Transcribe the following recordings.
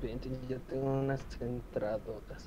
bien, yo tengo unas entradotas.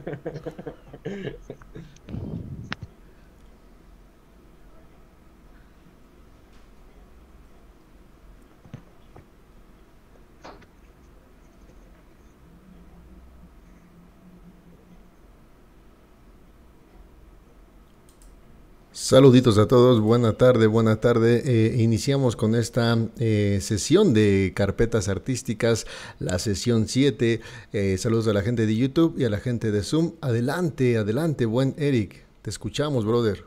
Saluditos a todos, buena tarde, buena tarde. Iniciamos con esta sesión de carpetas artísticas, la sesión 7. Saludos a la gente de YouTube y a la gente de Zoom. Adelante, adelante, buen Eric. Te escuchamos, brother.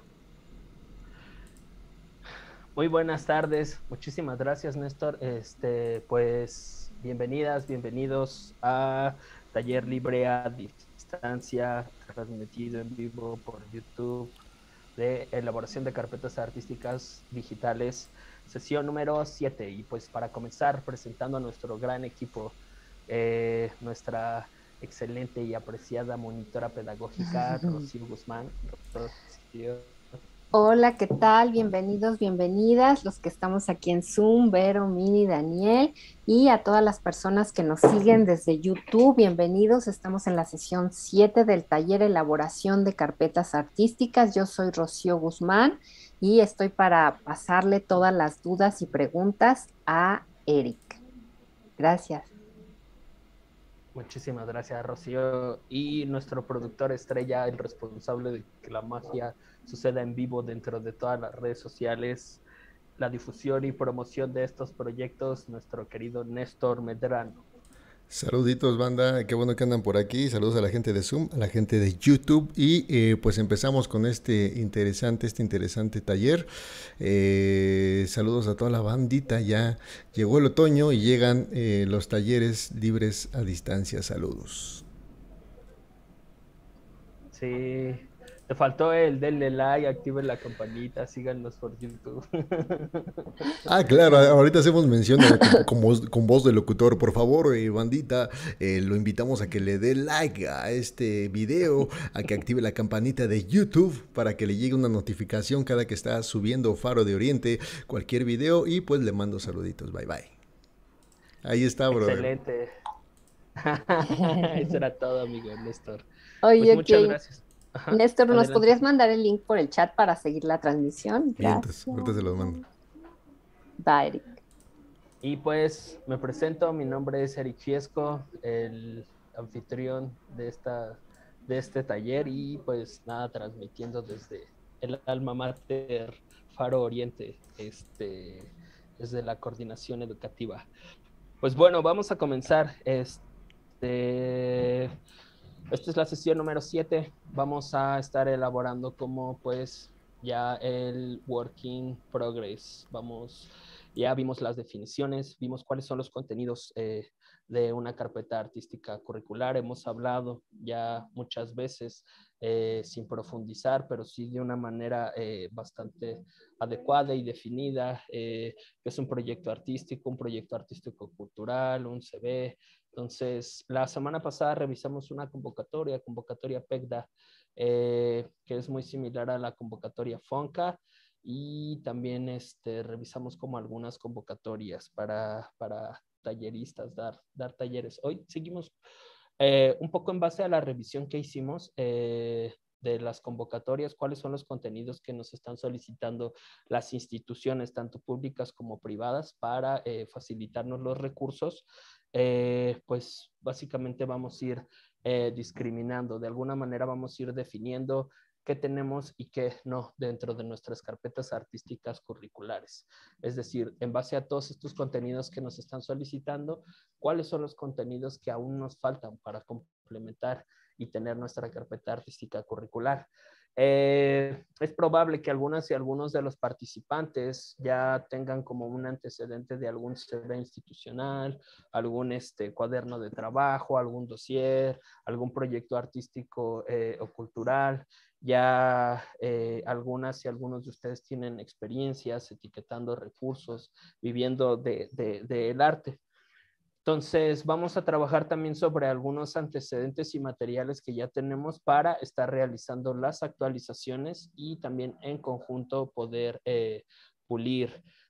Muy buenas tardes, muchísimas gracias, Néstor. Pues bienvenidas, bienvenidos a Taller Libre a Distancia, transmitido en vivo por YouTube de elaboración de carpetas artísticas digitales, sesión número 7. Y pues para comenzar presentando a nuestro gran equipo, nuestra excelente y apreciada monitora pedagógica, Rocío Guzmán. Rocío. Hola, ¿qué tal? Bienvenidos, bienvenidas, los que estamos aquí en Zoom, Vero, Mini, Daniel, y a todas las personas que nos siguen desde YouTube, bienvenidos. Estamos en la sesión 7 del taller Elaboración de Carpetas Artísticas. Yo soy Rocío Guzmán y estoy para pasarle todas las dudas y preguntas a Eric. Gracias. Muchísimas gracias, Rocío. Y nuestro productor estrella, el responsable de que la magia suceda en vivo dentro de todas las redes sociales, la difusión y promoción de estos proyectos, nuestro querido Néstor Medrano. Saluditos, banda. Qué bueno que andan por aquí. Saludos a la gente de Zoom, a la gente de YouTube. Y pues empezamos con este interesante taller. Saludos a toda la bandita. Ya llegó el otoño y llegan los talleres libres a distancia. Saludos. Sí, te faltó el denle like, activen la campanita, síganos por YouTube. Ah, claro, ahorita hacemos mención con voz de locutor. Por favor, bandita, lo invitamos a que le dé like a este video, a que active la campanita de YouTube para que le llegue una notificación cada que está subiendo Faro de Oriente, cualquier video, y pues le mando saluditos. Bye bye. Ahí está, brother. Excelente. Eso era todo, amigo Néstor. Pues Oye, muchas ok. gracias. Ajá, Néstor, ¿nos adelante. podrías mandar el link por el chat para seguir la transmisión? Vientos, Gracias. ahorita se los mando. Va, Eric. Y pues me presento, mi nombre es Eric Fiesco, el anfitrión de este taller y pues nada, transmitiendo desde el alma mater Faro Oriente, desde la coordinación educativa. Pues bueno, vamos a comenzar. Esta es la sesión número 7. Vamos a estar elaborando como pues ya el working progress. Ya vimos las definiciones, vimos cuáles son los contenidos de una carpeta artística curricular. Hemos hablado ya muchas veces sin profundizar, pero sí de una manera bastante adecuada y definida, que es un proyecto artístico cultural, un CV. Entonces, la semana pasada revisamos una convocatoria PECDA, que es muy similar a la convocatoria FONCA, y también revisamos como algunas convocatorias para talleristas, dar talleres. Hoy seguimos un poco en base a la revisión que hicimos de las convocatorias, cuáles son los contenidos que nos están solicitando las instituciones, tanto públicas como privadas, para facilitarnos los recursos. Pues básicamente vamos a ir discriminando, de alguna manera vamos a ir definiendo qué tenemos y qué no dentro de nuestras carpetas artísticas curriculares. Es decir, en base a todos estos contenidos que nos están solicitando, cuáles son los contenidos que aún nos faltan para complementar y tener nuestra carpeta artística curricular. Es probable que algunas y algunos de los participantes ya tengan como un antecedente de algún CV institucional, algún cuaderno de trabajo, algún dossier, algún proyecto artístico o cultural. Ya algunas y algunos de ustedes tienen experiencias etiquetando recursos, viviendo del arte. Entonces, vamos a trabajar también sobre algunos antecedentes y materiales que ya tenemos para estar realizando las actualizaciones y también en conjunto poder pulir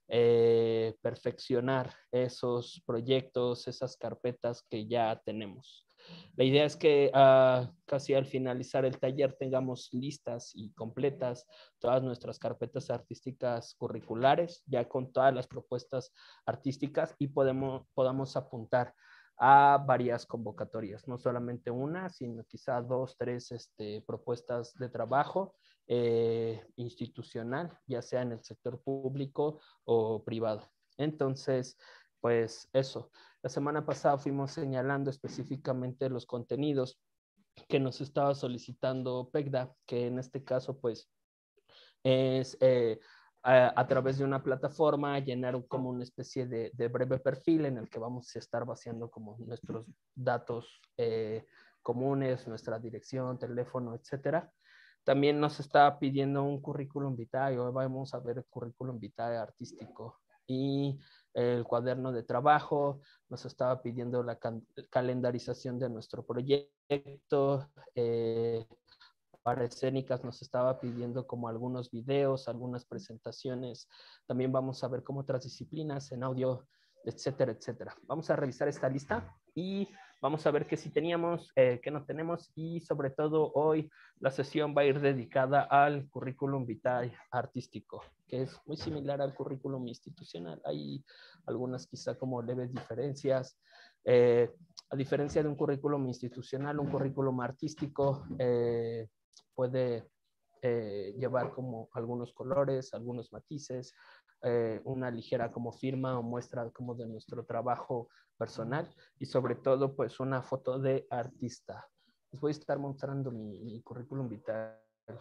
perfeccionar esos proyectos, esas carpetas que ya tenemos. La idea es que casi al finalizar el taller tengamos listas y completas todas nuestras carpetas artísticas curriculares, ya con todas las propuestas artísticas, y podamos apuntar a varias convocatorias, no solamente una, sino quizá 2, 3 propuestas de trabajo institucional, ya sea en el sector público o privado. Entonces, pues eso. La semana pasada fuimos señalando específicamente los contenidos que nos estaba solicitando PECDA, que en este caso pues es a través de una plataforma llenar como una especie de breve perfil en el que vamos a estar vaciando como nuestros datos comunes, nuestra dirección, teléfono, etcétera. También nos está pidiendo un currículum vitae, hoy vamos a ver el currículum vitae artístico y el cuaderno de trabajo, nos estaba pidiendo la calendarización de nuestro proyecto, para escénicas nos estaba pidiendo como algunos videos, algunas presentaciones. También vamos a ver como otras disciplinas en audio, etcétera, etcétera. Vamos a revisar esta lista y vamos a ver qué sí teníamos, qué no tenemos, y sobre todo hoy la sesión va a ir dedicada al currículum vitae artístico, que es muy similar al currículum institucional. Hay algunas quizá como leves diferencias. A diferencia de un currículum institucional, un currículum artístico puede llevar como algunos colores, algunos matices, una ligera como firma o muestra como de nuestro trabajo personal, y sobre todo pues una foto de artista. Les voy a estar mostrando mi currículum vitae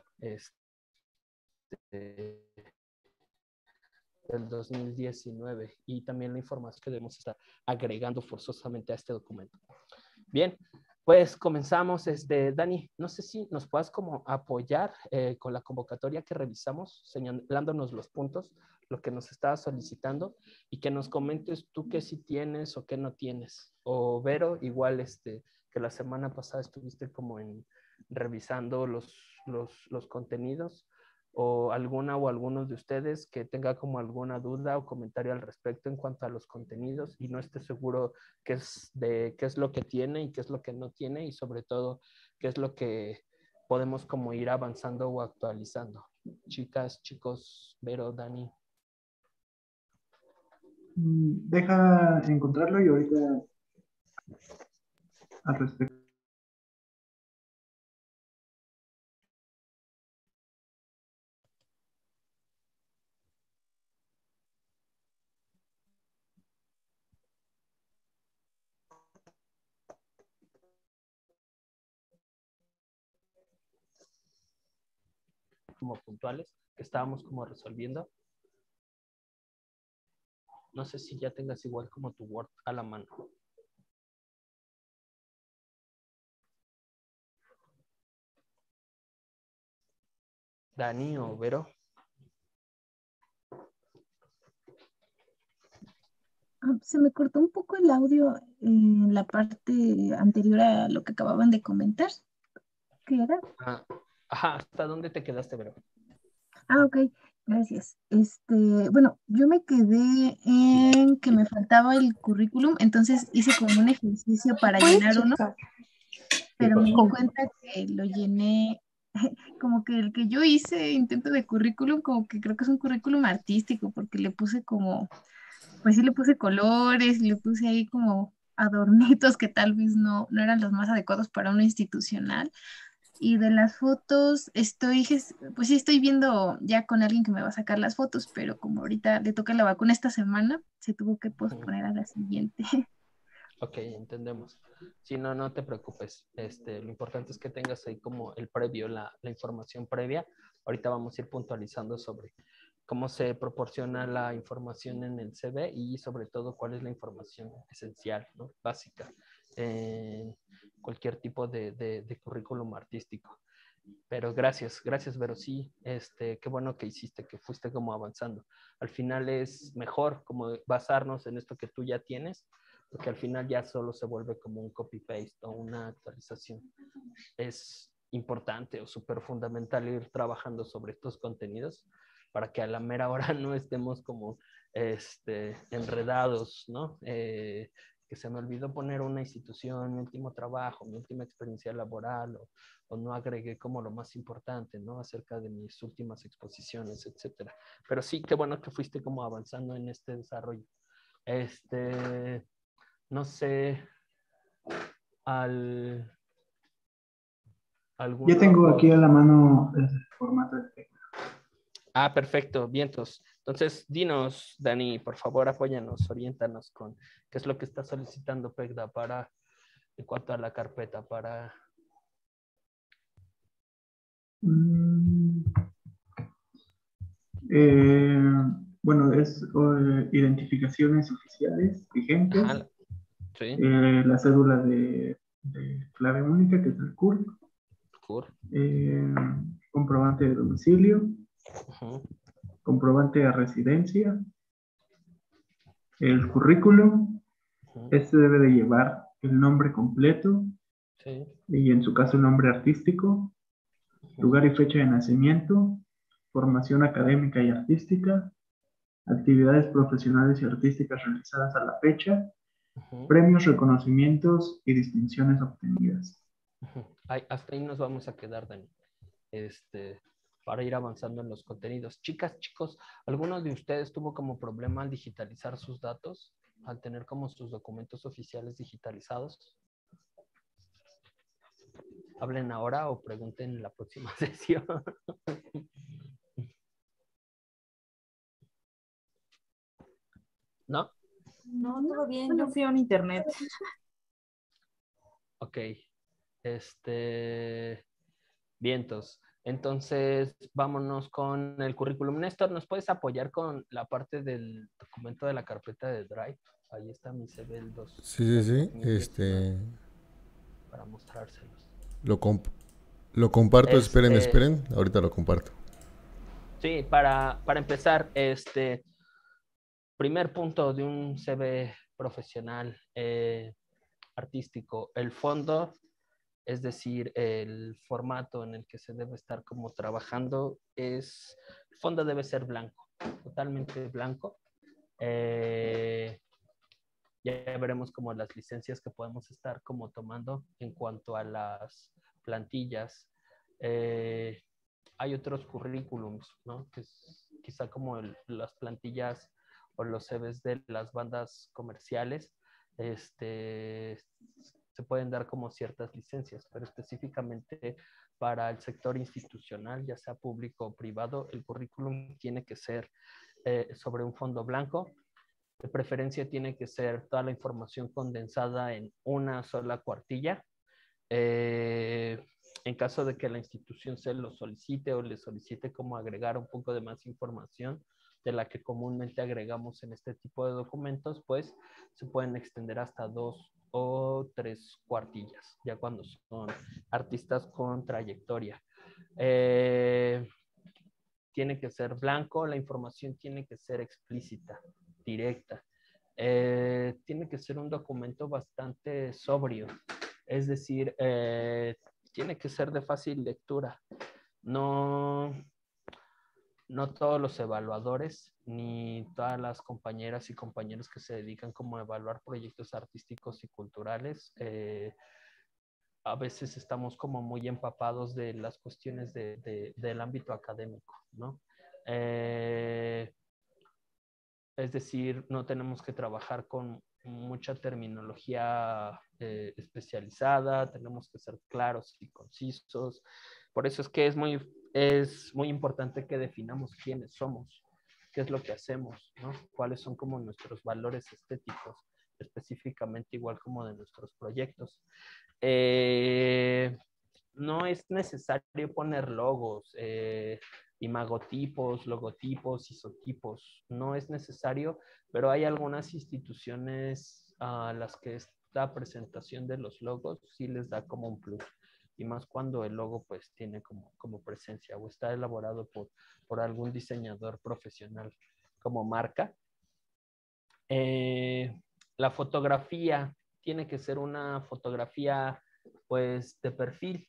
del 2019 y también la información que debemos estar agregando forzosamente a este documento. Bien, pues comenzamos. Dani, no sé si nos puedas como apoyar con la convocatoria que revisamos, señalándonos los puntos, lo que nos estaba solicitando, y que nos comentes tú qué sí tienes o qué no tienes. O Vero, igual que la semana pasada estuviste como revisando los contenidos, o alguna o algunos de ustedes que tenga como alguna duda o comentario al respecto en cuanto a los contenidos y no esté seguro qué es lo que tiene y qué es lo que no tiene, y sobre todo qué es lo que podemos como ir avanzando o actualizando. Chicas, chicos, Vero, Dani. Deja encontrarlo y ahorita al respecto. Como puntuales que estábamos como resolviendo. No sé si ya tengas igual como tu Word a la mano. Dani o Vero. Se me cortó un poco el audio en la parte anterior a lo que acababan de comentar. ¿Qué era? Ajá, ¿hasta dónde te quedaste, Vero? Ok, gracias. Bueno, yo me quedé en que me faltaba el currículum, entonces hice como un ejercicio para llenar uno, pero me di cuenta que lo llené, como que el que yo hice, intento de currículum, como que creo que es un currículum artístico, porque le puse como, pues sí le puse colores, le puse ahí como adornitos que tal vez no eran los más adecuados para una institucional. Y de las fotos, pues sí estoy viendo ya con alguien que me va a sacar las fotos, pero como ahorita le toca la vacuna esta semana, se tuvo que posponer a la siguiente. Ok, entendemos. Si no, no te preocupes. Lo importante es que tengas ahí como el previo, la información previa. Ahorita vamos a ir puntualizando sobre cómo se proporciona la información en el CV y sobre todo cuál es la información esencial, ¿no? Básica, en cualquier tipo de currículum artístico. Pero gracias, Vero. Sí, qué bueno que hiciste, que fuiste como avanzando. Al final es mejor como basarnos en esto que tú ya tienes, porque al final ya solo se vuelve como un copy-paste o una actualización. Es importante o súper fundamental ir trabajando sobre estos contenidos para que a la mera hora no estemos como enredados, ¿no? Que se me olvidó poner una institución, mi último trabajo, mi última experiencia laboral, o no agregué como lo más importante, ¿no? Acerca de mis últimas exposiciones, etcétera. Pero sí, qué bueno que fuiste como avanzando en este desarrollo. No sé, Ya algún tengo otro. aquí a la mano el formato de texto. Ah, perfecto, vientos. Entonces, dinos, Dani, por favor, apóyanos, oriéntanos con qué es lo que está solicitando PECDA para, en cuanto a la carpeta, para... Mm, eh, bueno, es identificaciones oficiales vigentes, Ajá, sí, la cédula de clave única, que es el CURP, cool. eh, comprobante de domicilio, Ujú, comprobante de residencia, el currículum. ujú, Este debe de llevar el nombre completo sí, y en su caso el nombre artístico, ujú, lugar y fecha de nacimiento, formación académica y artística, actividades profesionales y artísticas realizadas a la fecha, ujú, premios, reconocimientos y distinciones obtenidas. ujú. Hasta ahí nos vamos a quedar, Dani. Para ir avanzando en los contenidos. Chicas, chicos, ¿alguno de ustedes tuvo como problema al digitalizar sus datos? Al tener como sus documentos oficiales digitalizados. Hablen ahora o pregunten en la próxima sesión. ¿No? No, todo bien, yo fui a un internet. Ok. Vientos. Entonces, vámonos con el currículum. Néstor, ¿nos puedes apoyar con la parte del documento de la carpeta de Drive? Ahí está mi CBL Sí, sí, sí. 2019 para mostrárselos. Lo, lo comparto, esperen, Este, esperen. Ahorita lo comparto. sí, para empezar, primer punto de un CV profesional artístico, el fondo, es decir, el formato en el que se debe estar como trabajando el fondo debe ser blanco, totalmente blanco. Ya veremos como las licencias que podemos estar como tomando en cuanto a las plantillas. Hay otros currículums, ¿no? Que es quizá como las plantillas o los CVs de las bandas comerciales, se pueden dar como ciertas licencias, pero específicamente para el sector institucional, ya sea público o privado, el currículum tiene que ser sobre un fondo blanco. De preferencia tiene que ser toda la información condensada en una sola cuartilla. Eh, en caso de que la institución se lo solicite o le solicite como agregar un poco de más información de la que comúnmente agregamos en este tipo de documentos, pues se pueden extender hasta 2 o 3 cuartillas, ya cuando son artistas con trayectoria. Tiene que ser blanco, la información tiene que ser explícita, directa. Tiene que ser un documento bastante sobrio, es decir, tiene que ser de fácil lectura. No, no todos los evaluadores ni todas las compañeras y compañeros que se dedican como a evaluar proyectos artísticos y culturales, a veces estamos como muy empapados de las cuestiones del ámbito académico, ¿no? Es decir, no tenemos que trabajar con mucha terminología especializada, tenemos que ser claros y concisos. Por eso es que es muy importante que definamos quiénes somos, qué es lo que hacemos, ¿no? Cuáles son como nuestros valores estéticos, específicamente igual como de nuestros proyectos. No es necesario poner logos, imagotipos, logotipos, isotipos. No es necesario, pero hay algunas instituciones a las que esta presentación de los logos sí les da como un plus. Y más cuando el logo pues tiene como presencia o está elaborado por algún diseñador profesional como marca. La fotografía tiene que ser una fotografía pues de perfil.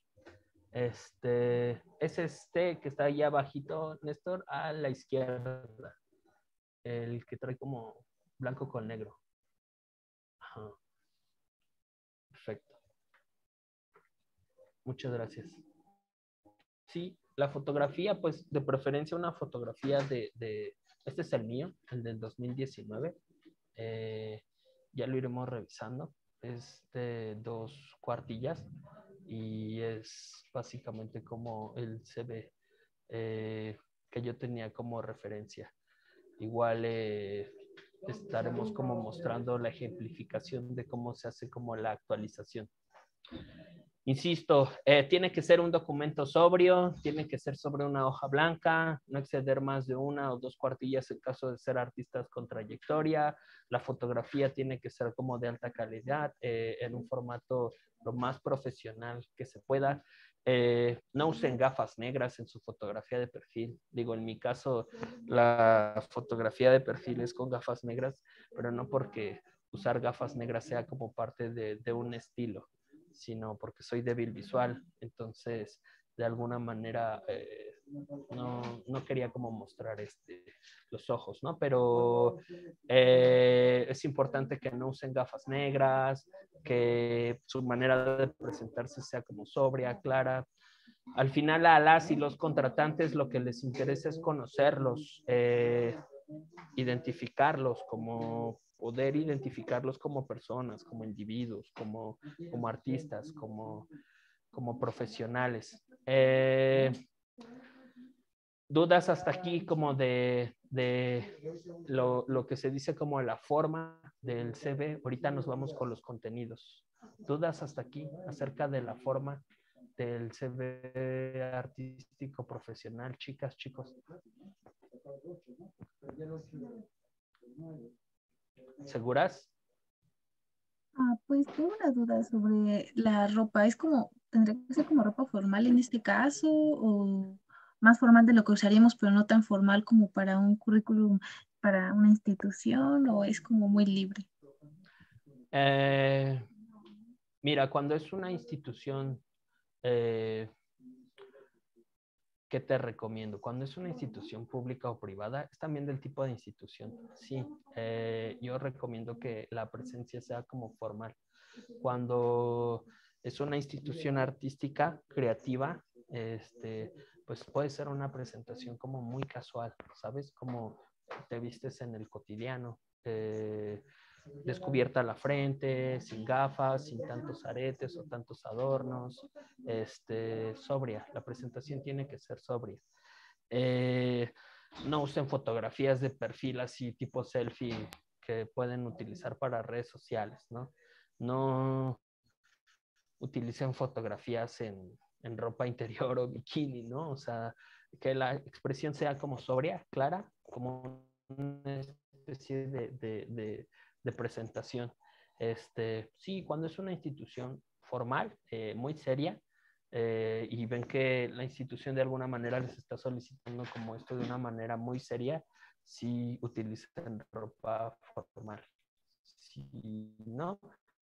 Es que está ahí abajito, Néstor, a la izquierda. el que trae como blanco con negro. Ajá. Perfecto. Muchas gracias. Sí, la fotografía, pues de preferencia una fotografía este es el mío, el del 2019. Ya lo iremos revisando. Es de 2 cuartillas y es básicamente como el CV que yo tenía como referencia. Igual estaremos como mostrando la ejemplificación de cómo se hace como la actualización. Insisto, tiene que ser un documento sobrio, tiene que ser sobre una hoja blanca, no exceder más de 1 o 2 cuartillas en caso de ser artistas con trayectoria. La fotografía tiene que ser como de alta calidad, en un formato lo más profesional que se pueda. No usen gafas negras en su fotografía de perfil. Digo, en mi caso, la fotografía de perfil es con gafas negras, pero no porque usar gafas negras sea como parte de un estilo, sino porque soy débil visual. Entonces, de alguna manera, no quería como mostrar los ojos, ¿no? Pero es importante que no usen gafas negras, que su manera de presentarse sea como sobria, clara. Al final, a las y los contratantes lo que les interesa es conocerlos, identificarlos, como poder identificarlos como personas, como individuos, como artistas, como profesionales. Dudas hasta aquí como de lo que se dice como la forma del CV. Ahorita nos vamos con los contenidos. Dudas hasta aquí acerca de la forma del CV artístico profesional, chicas, chicos. ¿Seguras? Pues tengo una duda sobre la ropa. ¿Tendría que ser como ropa formal en este caso o más formal de lo que usaríamos, pero no tan formal como para un currículum para una institución o es como muy libre? Mira, cuando es una institución, ¿qué te recomiendo? Cuando es una institución pública o privada, es también del tipo de institución. Sí, yo recomiendo que la presencia sea como formal. Cuando es una institución artística, creativa, pues puede ser una presentación como muy casual, ¿sabes? Como te vistes en el cotidiano, descubierta la frente, sin gafas, sin tantos aretes o tantos adornos, sobria. La presentación tiene que ser sobria. No usen fotografías de perfil así tipo selfie que pueden utilizar para redes sociales, ¿no? No utilicen fotografías en ropa interior o bikini, ¿no? O sea, que la expresión sea como sobria, clara, como una especie de presentación. Sí, cuando es una institución formal, muy seria, y ven que la institución de alguna manera les está solicitando como esto de una manera muy seria, sí utilizan ropa formal. Si no,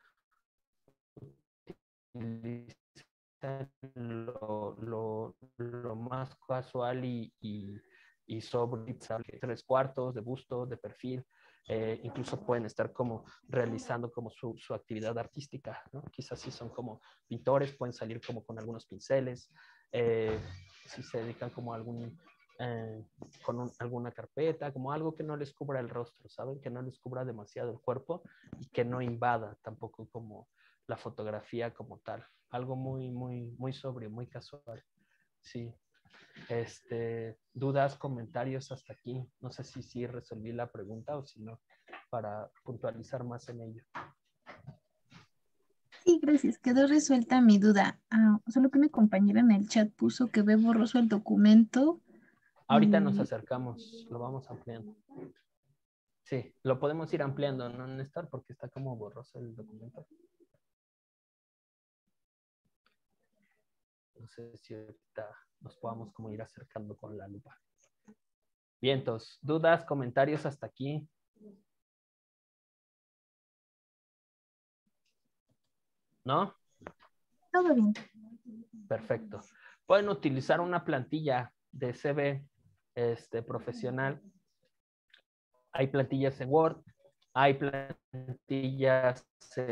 utilizan lo más casual y sobre 3/4 de busto, de perfil. Incluso pueden estar como realizando como su actividad artística, ¿no? Quizás si son como pintores, pueden salir como con algunos pinceles. Si se dedican como a alguna carpeta, como algo que no les cubra el rostro, ¿saben? Que no les cubra demasiado el cuerpo y que no invada tampoco como la fotografía como tal. Algo muy, muy, muy sobrio, muy casual. Sí. Dudas, comentarios hasta aquí. No sé si resolví la pregunta o si no, para puntualizar más en ello. Sí, gracias. Quedó resuelta mi duda. Solo que una compañera en el chat puso que ve borroso el documento. Ahorita nos acercamos, lo vamos ampliando. Sí, lo podemos ir ampliando, no Néstor, porque está como borroso el documento. No sé si ahorita nos podamos como ir acercando con la lupa. Vientos, dudas, comentarios hasta aquí. ¿No? Todo bien. Perfecto. Pueden utilizar una plantilla de CV profesional Hay plantillas en Word, hay plantillas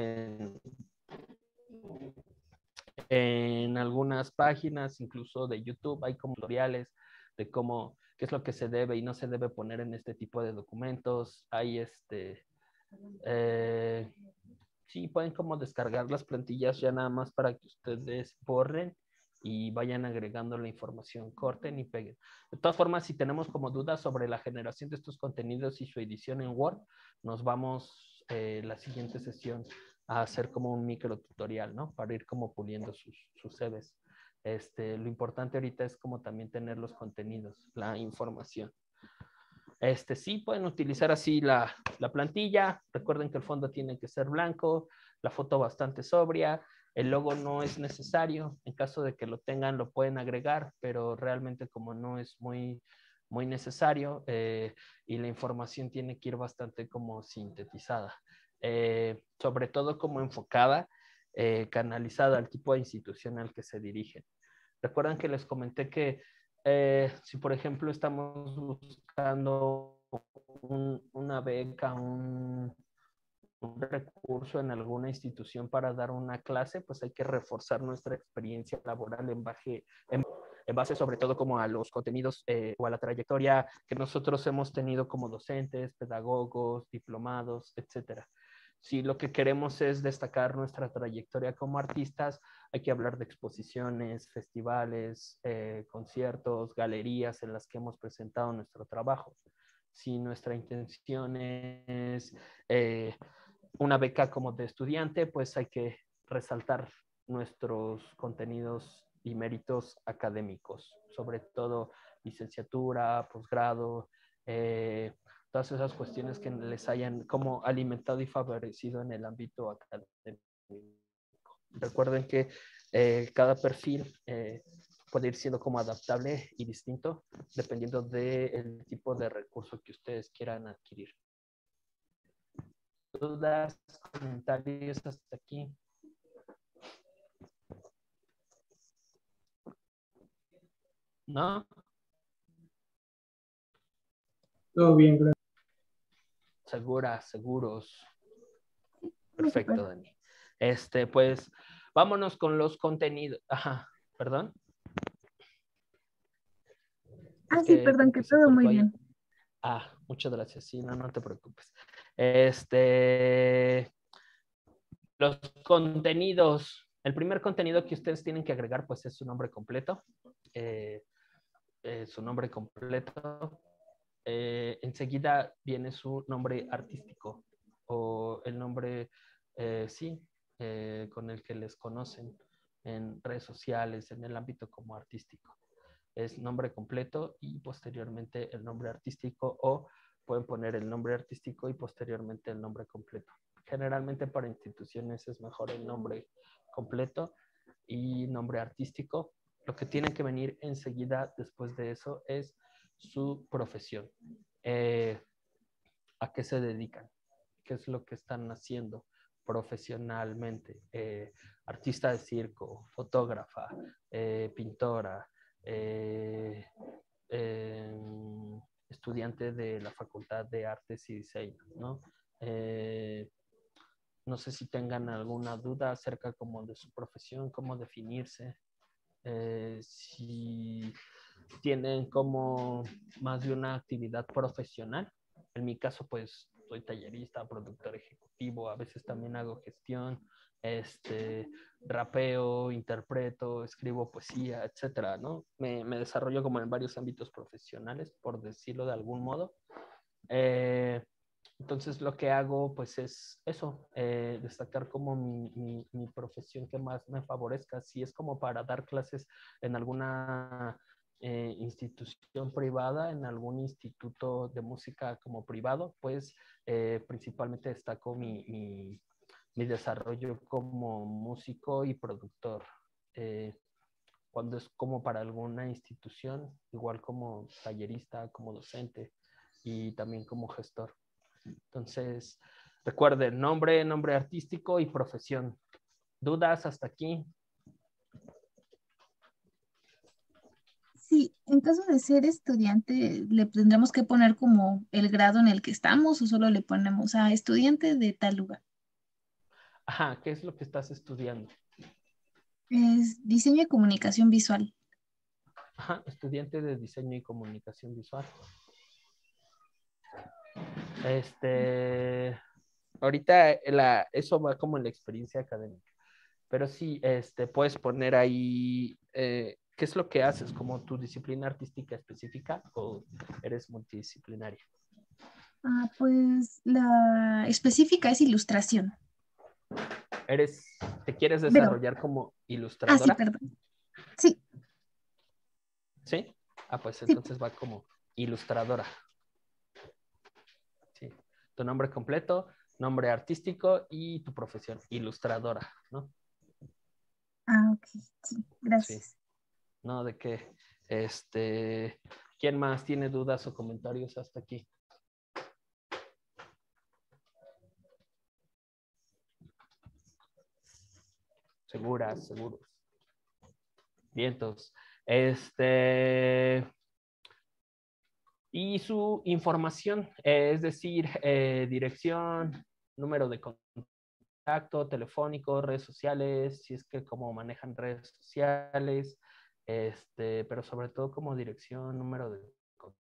en algunas páginas, incluso de YouTube, hay como tutoriales de cómo, qué es lo que se debe y no se debe poner en este tipo de documentos. Hay sí, pueden como descargar las plantillas ya nada más para que ustedes borren y vayan agregando la información, corten y peguen. De todas formas, si tenemos como dudas sobre la generación de estos contenidos y su edición en Word, nos vamos la siguiente sesión a hacer como un micro tutorial, ¿no? Para ir como puliendo sus CVs. Lo importante ahorita es como también tener los contenidos, la información. Sí, pueden utilizar así la plantilla. Recuerden que el fondo tiene que ser blanco, la foto bastante sobria. El logo no es necesario. En caso de que lo tengan, lo pueden agregar, pero realmente como no es muy necesario y la información tiene que ir bastante como sintetizada. Sobre todo como enfocada, canalizada al tipo de institución al que se dirigen. Recuerdan que les comenté que si por ejemplo estamos buscando una beca, un recurso en alguna institución para dar una clase, pues hay que reforzar nuestra experiencia laboral en base sobre todo como a los contenidos o a la trayectoria que nosotros hemos tenido como docentes, pedagogos, diplomados, etcétera. Si lo que queremos es destacar nuestra trayectoria como artistas, hay que hablar de exposiciones, festivales, conciertos, galerías en las que hemos presentado nuestro trabajo. Si nuestra intención es una beca como de estudiante, pues hay que resaltar nuestros contenidos y méritos académicos, sobre todo licenciatura, posgrado, todas esas cuestiones que les hayan como alimentado y favorecido en el ámbito académico. Recuerden que cada perfil puede ir siendo como adaptable y distinto dependiendo del tipo de recurso que ustedes quieran adquirir. ¿Dudas, comentarios hasta aquí? ¿No? Todo bien, gracias. Seguros. Perfecto, Dani. Pues, vámonos con los contenidos. Ajá, ¿perdón? Sí, perdón, que todo muy bien. Muchas gracias. Sí, no te preocupes. Los contenidos. El primer contenido que ustedes tienen que agregar, pues, es su nombre completo. Su nombre completo. Enseguida viene su nombre artístico o el nombre, con el que les conocen en redes sociales, en el ámbito como artístico. Es nombre completo y posteriormente el nombre artístico, o pueden poner el nombre artístico y posteriormente el nombre completo. Generalmente para instituciones es mejor el nombre completo y nombre artístico. Lo que tiene que venir enseguida después de eso es su profesión. ¿A qué se dedican? ¿Qué es lo que están haciendo profesionalmente? Artista de circo, fotógrafa, pintora, estudiante de la Facultad de Artes y Diseño, ¿no? No sé si tengan alguna duda acerca como de su profesión, cómo definirse, si tienen como más de una actividad profesional. En mi caso, pues, soy tallerista, productor ejecutivo, a veces también hago gestión, rapeo, interpreto, escribo poesía, etcétera, ¿no? Me desarrollo como en varios ámbitos profesionales, por decirlo de algún modo. Entonces lo que hago pues es eso, destacar como mi profesión que más me favorezca. Si es como para dar clases en alguna institución privada, en algún instituto de música como privado, pues principalmente destaco mi desarrollo como músico y productor. Cuando es como para alguna institución, igual como tallerista, como docente y también como gestor. Entonces, recuerden, nombre artístico y profesión. ¿Dudas hasta aquí? Sí, en caso de ser estudiante, ¿le tendremos que poner como el grado en el que estamos o solo le ponemos a estudiante de tal lugar? Ajá, ¿qué es lo que estás estudiando? Es diseño y comunicación visual. Ajá, estudiante de diseño y comunicación visual. Ahorita eso va como en la experiencia académica, pero sí, puedes poner ahí qué es lo que haces, como tu disciplina artística específica o eres multidisciplinaria. Ah, pues la específica es ilustración. ¿Te quieres Pero, desarrollar como sí, ilustradora? perdón. Sí, ¿Sí? Pues sí. entonces va como ilustradora. Sí. Tu nombre completo, nombre artístico y tu profesión, ilustradora, ¿no? Ah, ok, sí, Sí. gracias. No, de qué. ¿Quién más tiene dudas o comentarios hasta aquí? Seguros. Vientos. Y su información, es decir, dirección, número de contacto, telefónico, redes sociales, si es que como manejan redes sociales, pero sobre todo como dirección, número de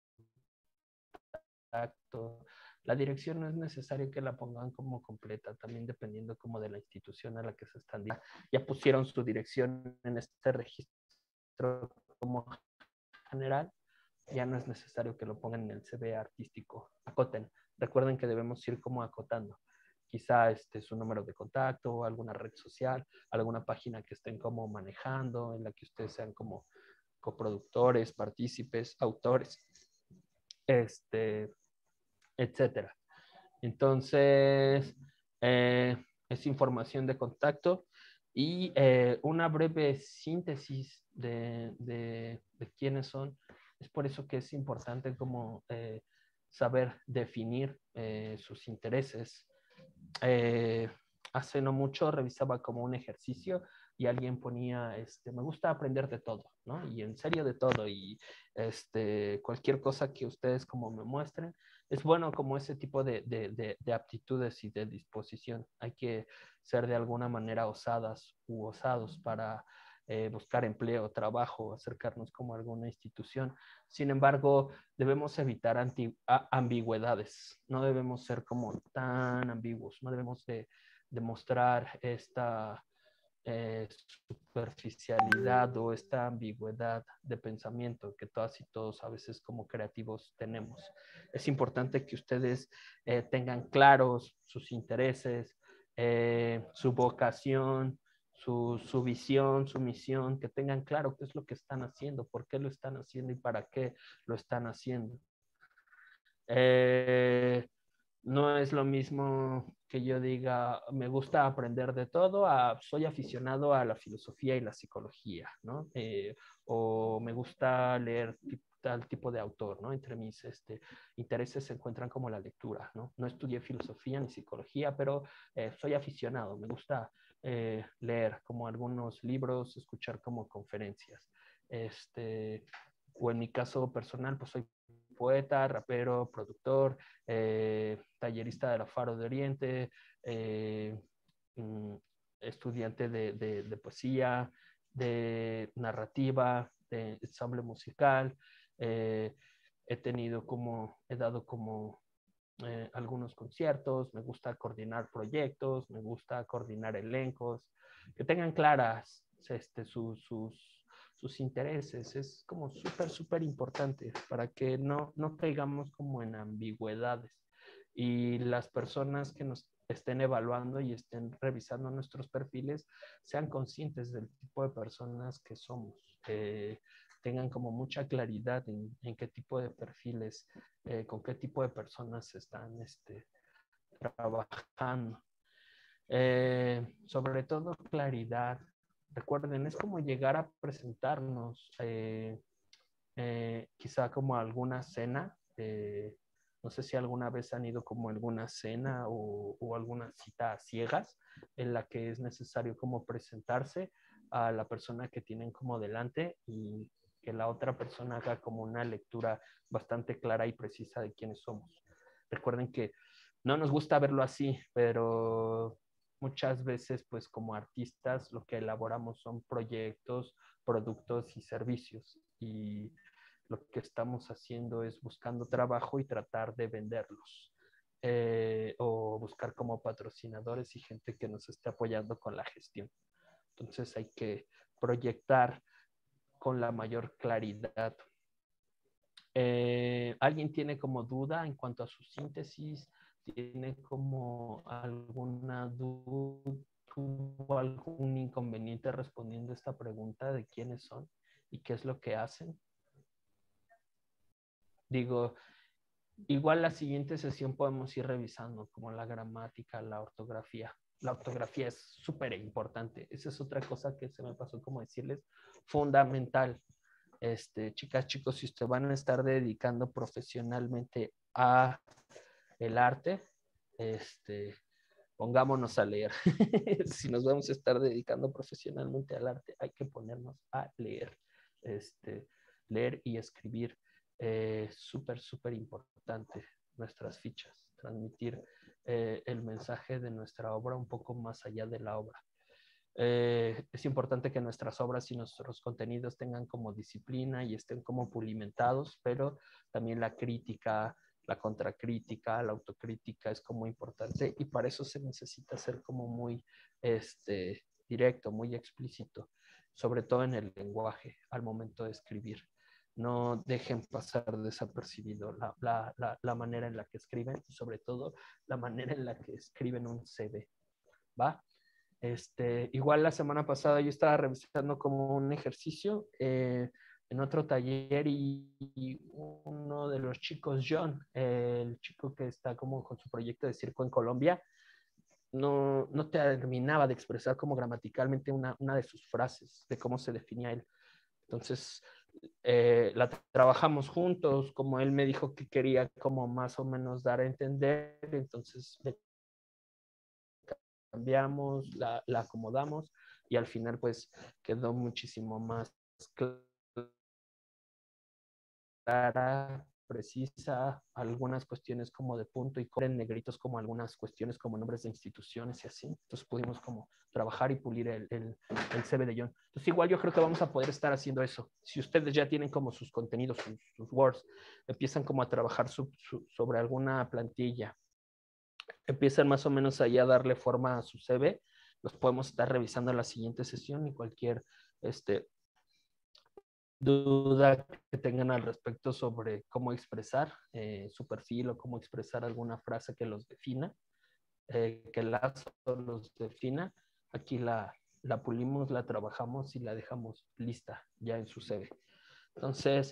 contacto. La dirección no es necesario que la pongan como completa, también dependiendo como de la institución a la que se están. Ya pusieron su dirección en este registro como general, ya no es necesario que lo pongan en el CV artístico. Acoten. Recuerden que debemos ir como acotando. Quizá su número de contacto, alguna red social, alguna página que estén como manejando, en la que ustedes sean como coproductores, partícipes, autores, etcétera. Entonces, es información de contacto y una breve síntesis de quiénes son. Es por eso que es importante como saber definir sus intereses. Eh, Hace no mucho revisaba como un ejercicio y alguien ponía, me gusta aprender de todo, ¿no? Y en serio de todo y cualquier cosa que ustedes como me muestren, es bueno como ese tipo de aptitudes y de disposición. Hay que ser de alguna manera osadas u osados para buscar empleo, trabajo, acercarnos como a alguna institución. Sin embargo, debemos evitar ambigüedades, no debemos ser como tan ambiguos, no debemos de demostrar esta superficialidad o esta ambigüedad de pensamiento que todas y todos a veces como creativos tenemos. Es importante que ustedes tengan claros sus intereses, su vocación, su visión, su misión, que tengan claro qué es lo que están haciendo, por qué lo están haciendo y para qué lo están haciendo. No es lo mismo que yo diga, me gusta aprender de todo, soy aficionado a la filosofía y la psicología, ¿no? O me gusta leer tal tipo de autor, ¿no? Entre mis intereses se encuentran como la lectura, ¿no? No estudié filosofía ni psicología, pero soy aficionado, me gusta leer como algunos libros, escuchar como conferencias. O en mi caso personal, pues soy poeta, rapero, productor, tallerista de la Faro de Oriente, estudiante de poesía, de narrativa, de ensamble musical. He dado como algunos conciertos, me gusta coordinar proyectos, me gusta coordinar elencos, que tengan claras sus intereses. Es como súper importante para que no caigamos como en ambigüedades. Y las personas que nos estén evaluando y estén revisando nuestros perfiles sean conscientes del tipo de personas que somos. Tengan como mucha claridad en qué tipo de perfiles, con qué tipo de personas están trabajando. Sobre todo claridad. Recuerden, es como llegar a presentarnos, quizá como alguna cena. No sé si alguna vez han ido como alguna cena o alguna cita a ciegas en la que es necesario como presentarse a la persona que tienen como delante y que la otra persona haga como una lectura bastante clara y precisa de quiénes somos. Recuerden que no nos gusta verlo así, pero muchas veces, pues como artistas, lo que elaboramos son proyectos, productos y servicios. Y lo que estamos haciendo es buscando trabajo y tratar de venderlos. O buscar como patrocinadores y gente que nos esté apoyando con la gestión. Entonces hay que proyectar con la mayor claridad. ¿Alguien tiene como duda en cuanto a su síntesis? ¿Tiene como alguna duda? ¿Tuvo algún inconveniente respondiendo esta pregunta de quiénes son y qué es lo que hacen? Digo, igual la siguiente sesión podemos ir revisando como la gramática, la ortografía. La ortografía es súper importante. Esa es otra cosa que se me pasó como decirles, fundamental. Chicas, chicos, si ustedes van a estar dedicando profesionalmente a el arte, pongámonos a leer. Si nos vamos a estar dedicando profesionalmente al arte, hay que ponernos a leer. Leer y escribir. Súper, súper importante nuestras fichas. Transmitir el mensaje de nuestra obra un poco más allá de la obra. Es importante que nuestras obras y nuestros contenidos tengan como disciplina y estén como pulimentados, pero también la crítica, la contracrítica, la autocrítica es como importante y para eso se necesita ser como muy directo, muy explícito, sobre todo en el lenguaje al momento de escribir. No dejen pasar desapercibido la manera en la que escriben y sobre todo la manera en la que escriben un CV, ¿va? Igual la semana pasada yo estaba revisando como un ejercicio en otro taller y uno de los chicos, John, el chico que está como con su proyecto de circo en Colombia, no terminaba de expresar como gramaticalmente una de sus frases, de cómo se definía él. Entonces, la trabajamos juntos, como él me dijo que quería como más o menos dar a entender, entonces cambiamos, la acomodamos y al final pues quedó muchísimo más clara, precisa, algunas cuestiones como de punto y en negritos como algunas cuestiones como nombres de instituciones y así. Entonces pudimos como trabajar y pulir el CV de John. Entonces igual yo creo que vamos a poder estar haciendo eso. Si ustedes ya tienen como sus contenidos, sus words, empiezan como a trabajar sobre alguna plantilla, empiezan más o menos ahí a darle forma a su CV, los podemos estar revisando en la siguiente sesión y cualquier duda que tengan al respecto sobre cómo expresar su perfil o cómo expresar alguna frase que los defina, que los defina, aquí la pulimos, la trabajamos y la dejamos lista ya en su CV. Entonces,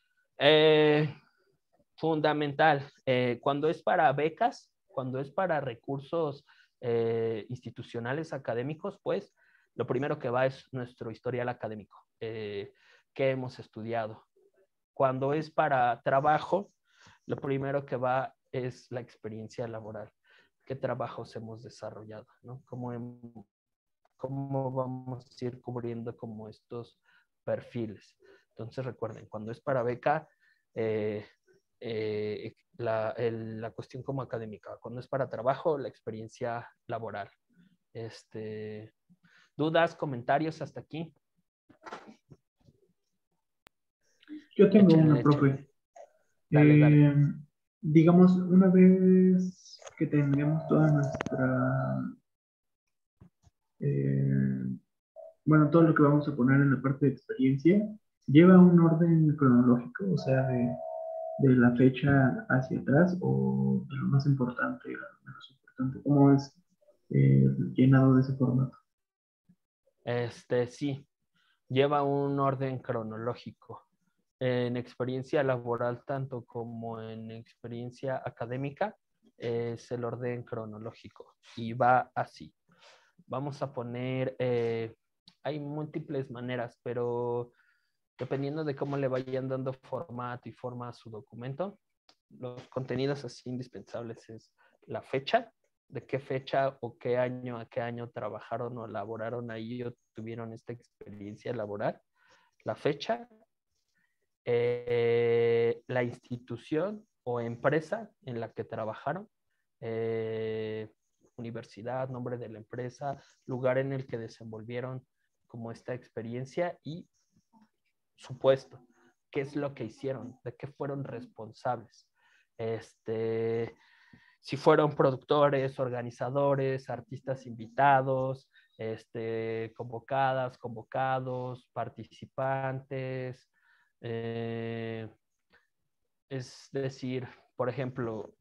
fundamental, cuando es para becas, cuando es para recursos institucionales académicos, pues lo primero que va es nuestro historial académico, que hemos estudiado. Cuando es para trabajo, lo primero que va es la experiencia laboral, qué trabajos hemos desarrollado, ¿no? ¿Cómo vamos a ir cubriendo como estos perfiles? Entonces recuerden, cuando es para beca, la cuestión como académica. Cuando es para trabajo, la experiencia laboral. ¿Dudas, comentarios hasta aquí? Yo tengo una, profe. Dale. Digamos, una vez que tengamos toda nuestra... bueno, todo lo que vamos a poner en la parte de experiencia, ¿lleva un orden cronológico? O sea, de la fecha hacia atrás o de lo más importante a lo menos importante. ¿Cómo es llenado de ese formato? Sí, lleva un orden cronológico. En experiencia laboral, tanto como en experiencia académica, es el orden cronológico y va así. Vamos a poner, hay múltiples maneras, pero dependiendo de cómo le vayan dando formato y forma a su documento, los contenidos así indispensables es la fecha, de qué fecha o qué año a qué año trabajaron o laboraron ahí o tuvieron esta experiencia laboral, la fecha, la institución o empresa en la que trabajaron, universidad, nombre de la empresa, lugar en el que desenvolvieron como esta experiencia y su puesto, qué es lo que hicieron, de qué fueron responsables. Si fueron productores, organizadores, artistas invitados, convocadas, convocados, participantes. Es decir, por ejemplo,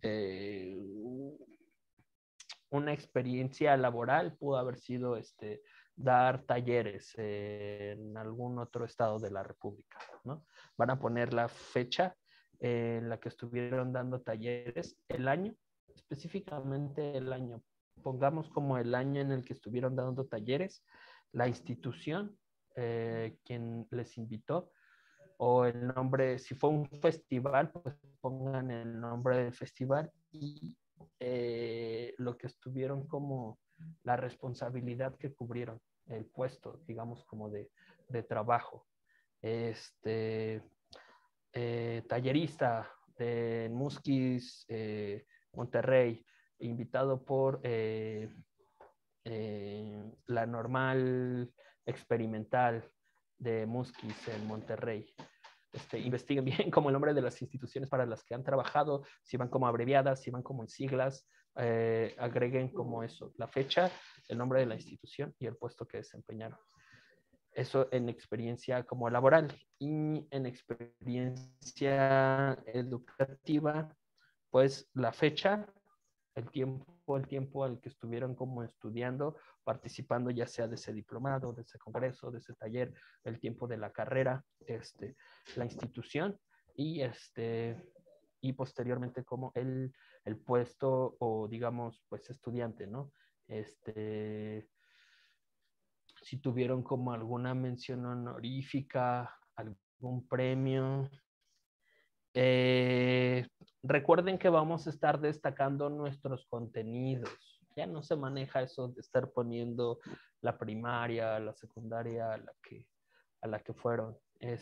una experiencia laboral pudo haber sido dar talleres en algún otro estado de la República, ¿no? Van a poner la fecha en la que estuvieron dando talleres, el año, específicamente el año. Pongamos como el año en el que estuvieron dando talleres, la institución, quien les invitó, o el nombre, si fue un festival, pues pongan el nombre del festival y lo que estuvieron como la responsabilidad que cubrieron, el puesto, digamos, como de trabajo. Tallerista de Musquis, Monterrey, invitado por la Normal Experimental de Musquis en Monterrey. Investiguen bien como el nombre de las instituciones para las que han trabajado, si van como abreviadas, si van como en siglas, agreguen como eso, la fecha, el nombre de la institución y el puesto que desempeñaron. Eso en experiencia como laboral. Y en experiencia educativa, pues la fecha, el tiempo al que estuvieron como estudiando, participando ya sea de ese diplomado, de ese congreso, de ese taller, el tiempo de la carrera, la institución y y posteriormente como el puesto o digamos pues estudiante, ¿no? Si tuvieron como alguna mención honorífica, algún premio. Recuerden que vamos a estar destacando nuestros contenidos. Ya no se maneja eso de estar poniendo la primaria, la secundaria a la que fueron.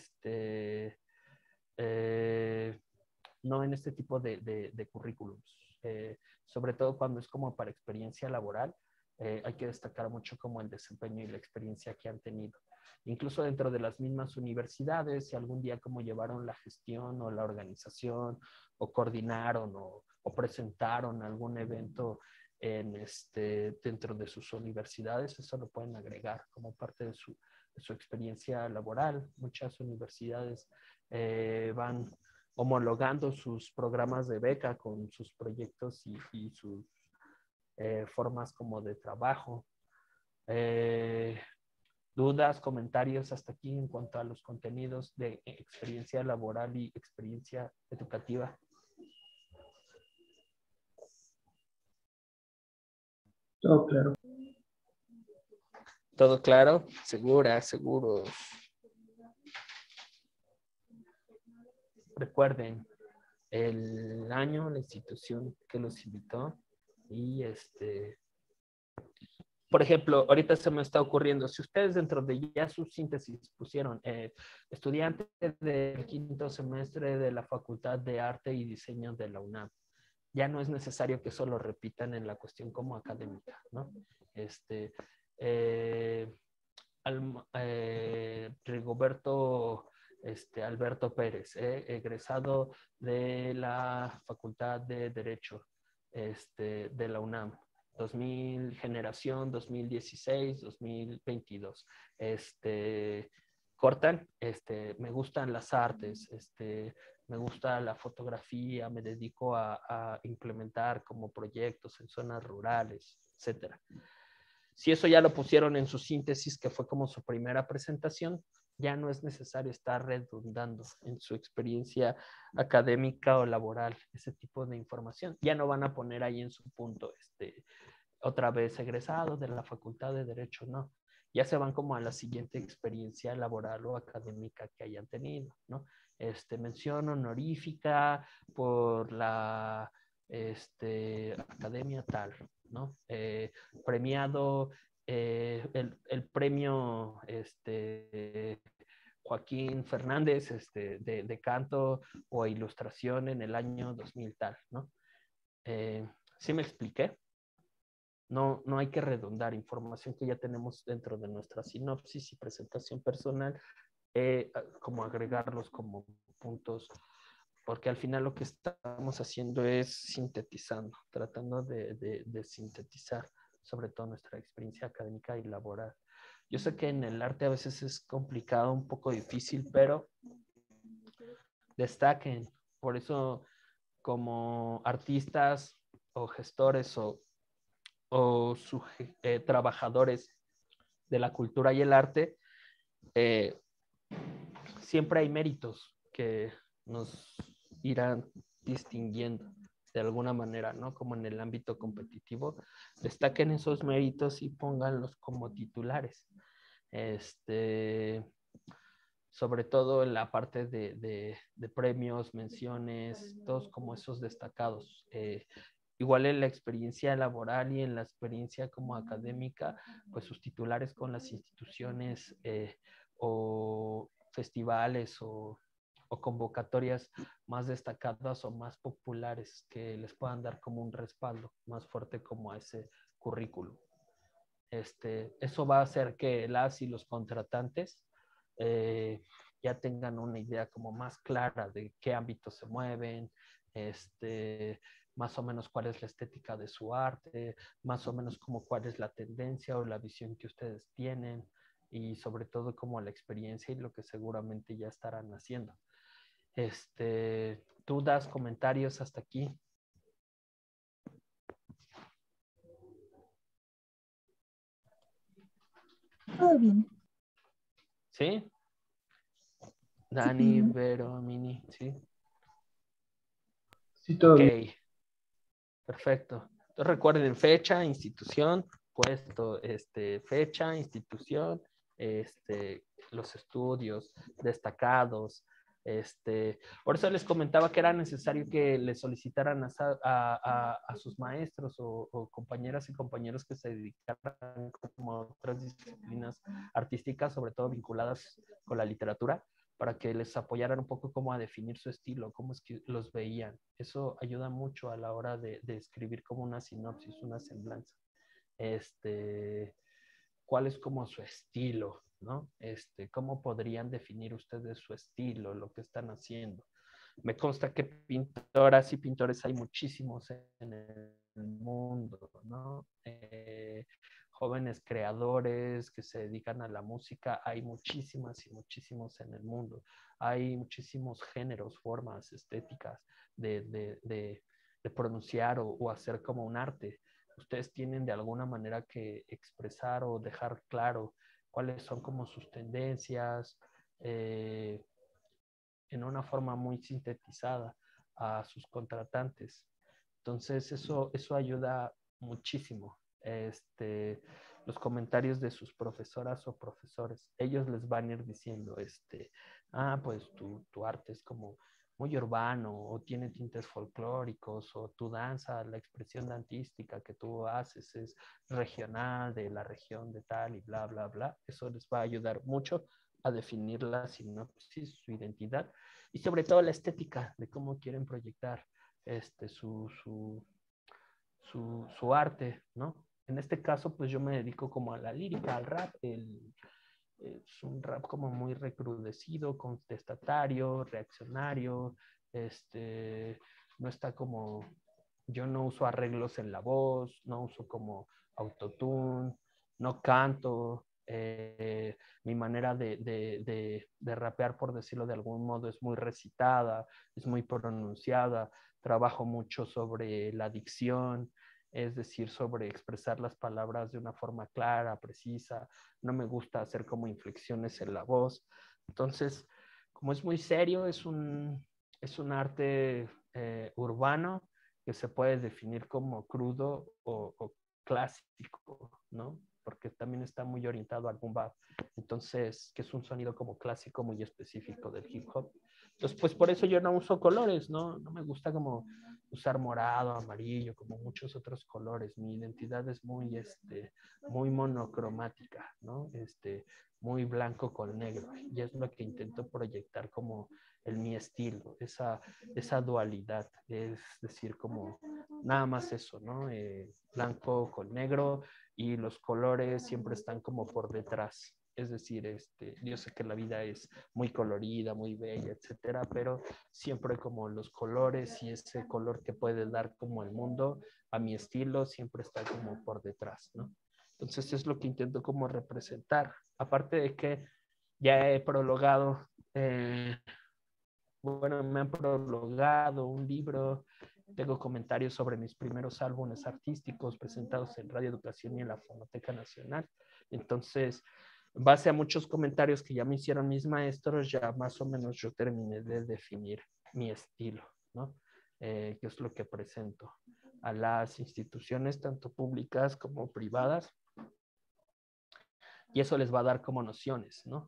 No en este tipo de currículums. Sobre todo cuando es como para experiencia laboral, hay que destacar mucho como el desempeño y la experiencia que han tenido. Incluso dentro de las mismas universidades, si algún día como llevaron la gestión o la organización o coordinaron o presentaron algún evento dentro de sus universidades, eso lo pueden agregar como parte de su experiencia laboral. Muchas universidades van homologando sus programas de beca con sus proyectos y sus formas como de trabajo. Dudas, comentarios hasta aquí en cuanto a los contenidos de experiencia laboral y experiencia educativa. Todo claro. ¿Todo claro? Seguro. Recuerden el año, la institución que los invitó y por ejemplo, ahorita se me está ocurriendo, si ustedes dentro de ya su síntesis pusieron estudiante del 5º semestre de la Facultad de Arte y Diseño de la UNAM, ya no es necesario que eso lo repitan en la cuestión como académica, ¿no? Rigoberto Alberto Pérez, egresado de la Facultad de Derecho de la UNAM, generación 2016, 2022. Cortan, me gustan las artes, me gusta la fotografía, me dedico a implementar como proyectos en zonas rurales, etcétera. Si eso ya lo pusieron en su síntesis, que fue como su primera presentación, ya no es necesario estar redundando en su experiencia académica o laboral ese tipo de información. Ya no van a poner ahí en su punto, otra vez egresado de la Facultad de Derecho, no. Ya se van como a la siguiente experiencia laboral o académica que hayan tenido, ¿no? Mención honorífica por la academia tal, ¿no? Premiado, el premio Joaquín Fernández de canto o ilustración en el año 2000 tal, ¿no? ¿Sí me expliqué? No hay que redundar información que ya tenemos dentro de nuestra sinopsis y presentación personal, como agregarlos como puntos, porque al final lo que estamos haciendo es sintetizando, tratando de sintetizar sobre todo nuestra experiencia académica y laboral. Yo sé que en el arte a veces es complicado, un poco difícil, pero destaquen. Por eso, como artistas o gestores o trabajadores de la cultura y el arte, siempre hay méritos que nos irán distinguiendo de alguna manera, ¿no? Como en el ámbito competitivo, destaquen esos méritos y pónganlos como titulares. Sobre todo en la parte de premios, menciones, todos como esos destacados. Igual en la experiencia laboral y en la experiencia como académica, pues sus titulares con las instituciones o festivales o convocatorias más destacadas o más populares que les puedan dar como un respaldo más fuerte como a ese currículum. Eso va a hacer que las y los contratantes ya tengan una idea como más clara de qué ámbitos se mueven, más o menos cuál es la estética de su arte, más o menos como cuál es la tendencia o la visión que ustedes tienen y sobre todo como la experiencia y lo que seguramente ya estarán haciendo. ¿Tú das comentarios hasta aquí? Todo bien. ¿Sí? Dani, Vero, Mini, ¿sí? Sí, todo Ok, bien. perfecto. Entonces recuerden fecha, institución, puesto, fecha, institución, los estudios destacados. Por eso les comentaba que era necesario que les solicitaran a sus maestros o compañeras y compañeros que se dedicaran como a otras disciplinas artísticas, sobre todo vinculadas con la literatura, para que les apoyaran un poco cómo a definir su estilo, cómo es que los veían. Eso ayuda mucho a la hora de escribir como una sinopsis, una semblanza. ¿Cuál es como su estilo, ¿no? ¿Cómo podrían definir ustedes su estilo, lo que están haciendo? Me consta que pintoras y pintores hay muchísimos en el mundo, ¿no? Jóvenes creadores que se dedican a la música, hay muchísimas y muchísimos en el mundo. Hay muchísimos géneros, formas, estéticas de pronunciar o hacer como un arte. Ustedes tienen de alguna manera que expresar o dejar claro cuáles son como sus tendencias, en una forma muy sintetizada a sus contratantes. Entonces, eso ayuda muchísimo. Los comentarios de sus profesoras o profesores, ellos les van a ir diciendo, pues tu arte es como muy urbano o tiene tintes folclóricos o tu danza, la expresión artística que tú haces es regional de la región de tal y bla, bla, bla. Eso les va a ayudar mucho a definir la sinopsis, su identidad y sobre todo la estética de cómo quieren proyectar su arte, ¿no? En este caso, pues yo me dedico como a la lírica, al rap, es un rap como muy recrudecido, contestatario, reaccionario, no está como, yo no uso arreglos en la voz, no uso como autotune, no canto, mi manera de rapear, por decirlo de algún modo, es muy recitada, es muy pronunciada, trabajo mucho sobre la dicción, es decir, sobre expresar las palabras de una forma clara, precisa, no me gusta hacer como inflexiones en la voz. Entonces, como es muy serio, es un arte urbano que se puede definir como crudo o clásico, ¿no? Porque también está muy orientado al boom bap. Entonces, que es un sonido como clásico muy específico del hip hop. Entonces, pues por eso yo no uso colores, ¿no? No me gusta como usar morado, amarillo, como muchos otros colores. Mi identidad es muy monocromática, ¿no? Muy blanco con negro. Y es lo que intento proyectar como mi estilo, esa dualidad, es decir, como nada más eso, ¿no? Blanco con negro y los colores siempre están como por detrás. Es decir, yo sé que la vida es muy colorida, muy bella, etcétera, pero siempre como los colores y ese color que puede dar como el mundo a mi estilo siempre está como por detrás, ¿no? Entonces es lo que intento como representar. Aparte de que ya he prologado, bueno, me han prologado un libro, tengo comentarios sobre mis primeros álbumes artísticos presentados en Radio Educación y en la Fonoteca Nacional. Entonces, en base a muchos comentarios que ya me hicieron mis maestros, ya más o menos yo terminé de definir mi estilo, ¿no? Que es lo que presento a las instituciones, tanto públicas como privadas, y eso les va a dar como nociones, ¿no?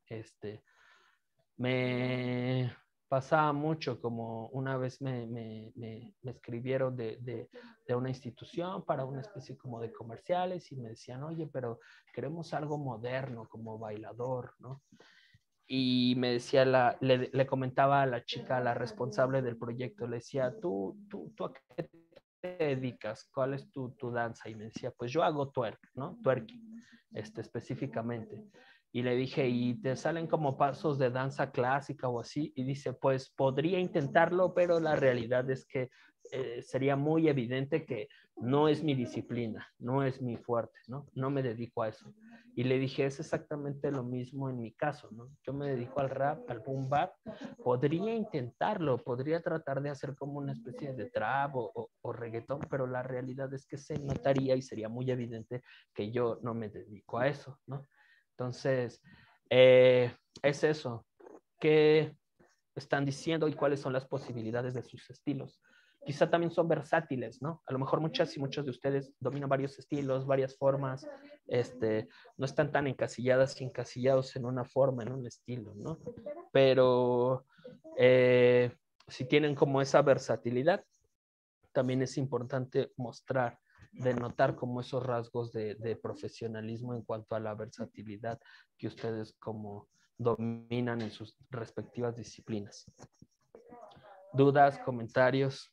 Me pasaba mucho, como una vez me escribieron de una institución para una especie como de comerciales y me decían, oye, pero queremos algo moderno como bailador, ¿no? Y me decía, le comentaba a la chica, a la responsable del proyecto, le decía, ¿tú a qué te dedicas? ¿Cuál es tu danza? Y me decía, pues yo hago twerk, ¿no? Twerking, específicamente. Y le dije, ¿y te salen como pasos de danza clásica o así? Y dice, pues podría intentarlo, pero la realidad es que sería muy evidente que no es mi disciplina, no es mi fuerte, ¿no? No me dedico a eso. Y le dije, es exactamente lo mismo en mi caso, ¿no? Yo me dedico al rap, al boom bap, podría intentarlo, podría tratar de hacer como una especie de trap o reggaetón, pero la realidad es que se notaría y sería muy evidente que yo no me dedico a eso, ¿no? Entonces, es eso. ¿Qué están diciendo y cuáles son las posibilidades de sus estilos? Quizá también son versátiles, ¿no? A lo mejor muchas y muchos de ustedes dominan varios estilos, varias formas, no están tan encasilladas y encasillados en una forma, en un estilo, ¿no? Pero si tienen como esa versatilidad, también es importante mostrar, denotar como esos rasgos de profesionalismo en cuanto a la versatilidad que ustedes como dominan en sus respectivas disciplinas. ¿Dudas, comentarios?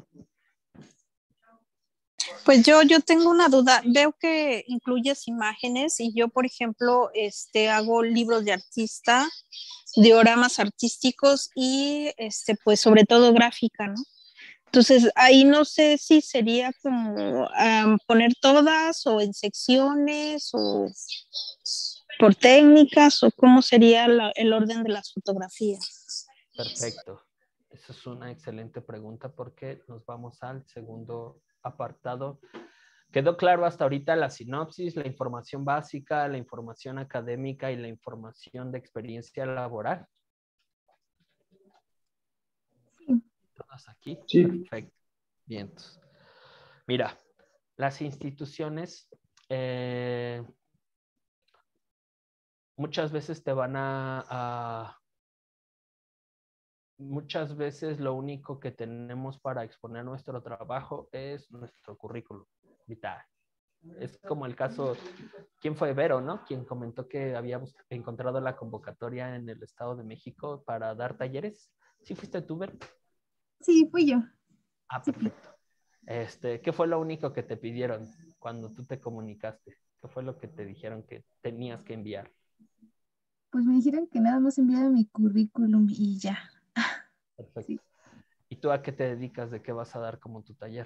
Pues yo tengo una duda. Veo que incluyes imágenes y yo, por ejemplo, hago libros de artista, dioramas artísticos y, pues, sobre todo gráfica, ¿no? Entonces, ahí no sé si sería como poner todas o en secciones o por técnicas o cómo sería el orden de las fotografías. Perfecto. Esa es una excelente pregunta porque nos vamos al segundo apartado. ¿Quedó claro hasta ahorita la sinopsis, la información básica, la información académica y la información de experiencia laboral? Sí. ¿Todas aquí? Sí. Perfecto. Bien. Mira, las instituciones muchas veces te van muchas veces lo único que tenemos para exponer nuestro trabajo es nuestro currículum vitae. Es como el caso, ¿quién fue Vero, no? Quien comentó que habíamos encontrado la convocatoria en el Estado de México para dar talleres. ¿Sí fuiste tú, Vero? Sí, fui yo. Ah, perfecto. ¿Qué fue lo único que te pidieron cuando tú te comunicaste? ¿Qué fue lo que te dijeron que tenías que enviar? Pues me dijeron que nada más enviara mi currículum y ya. Perfecto. Sí. ¿Y tú a qué te dedicas? ¿De qué vas a dar como tu taller?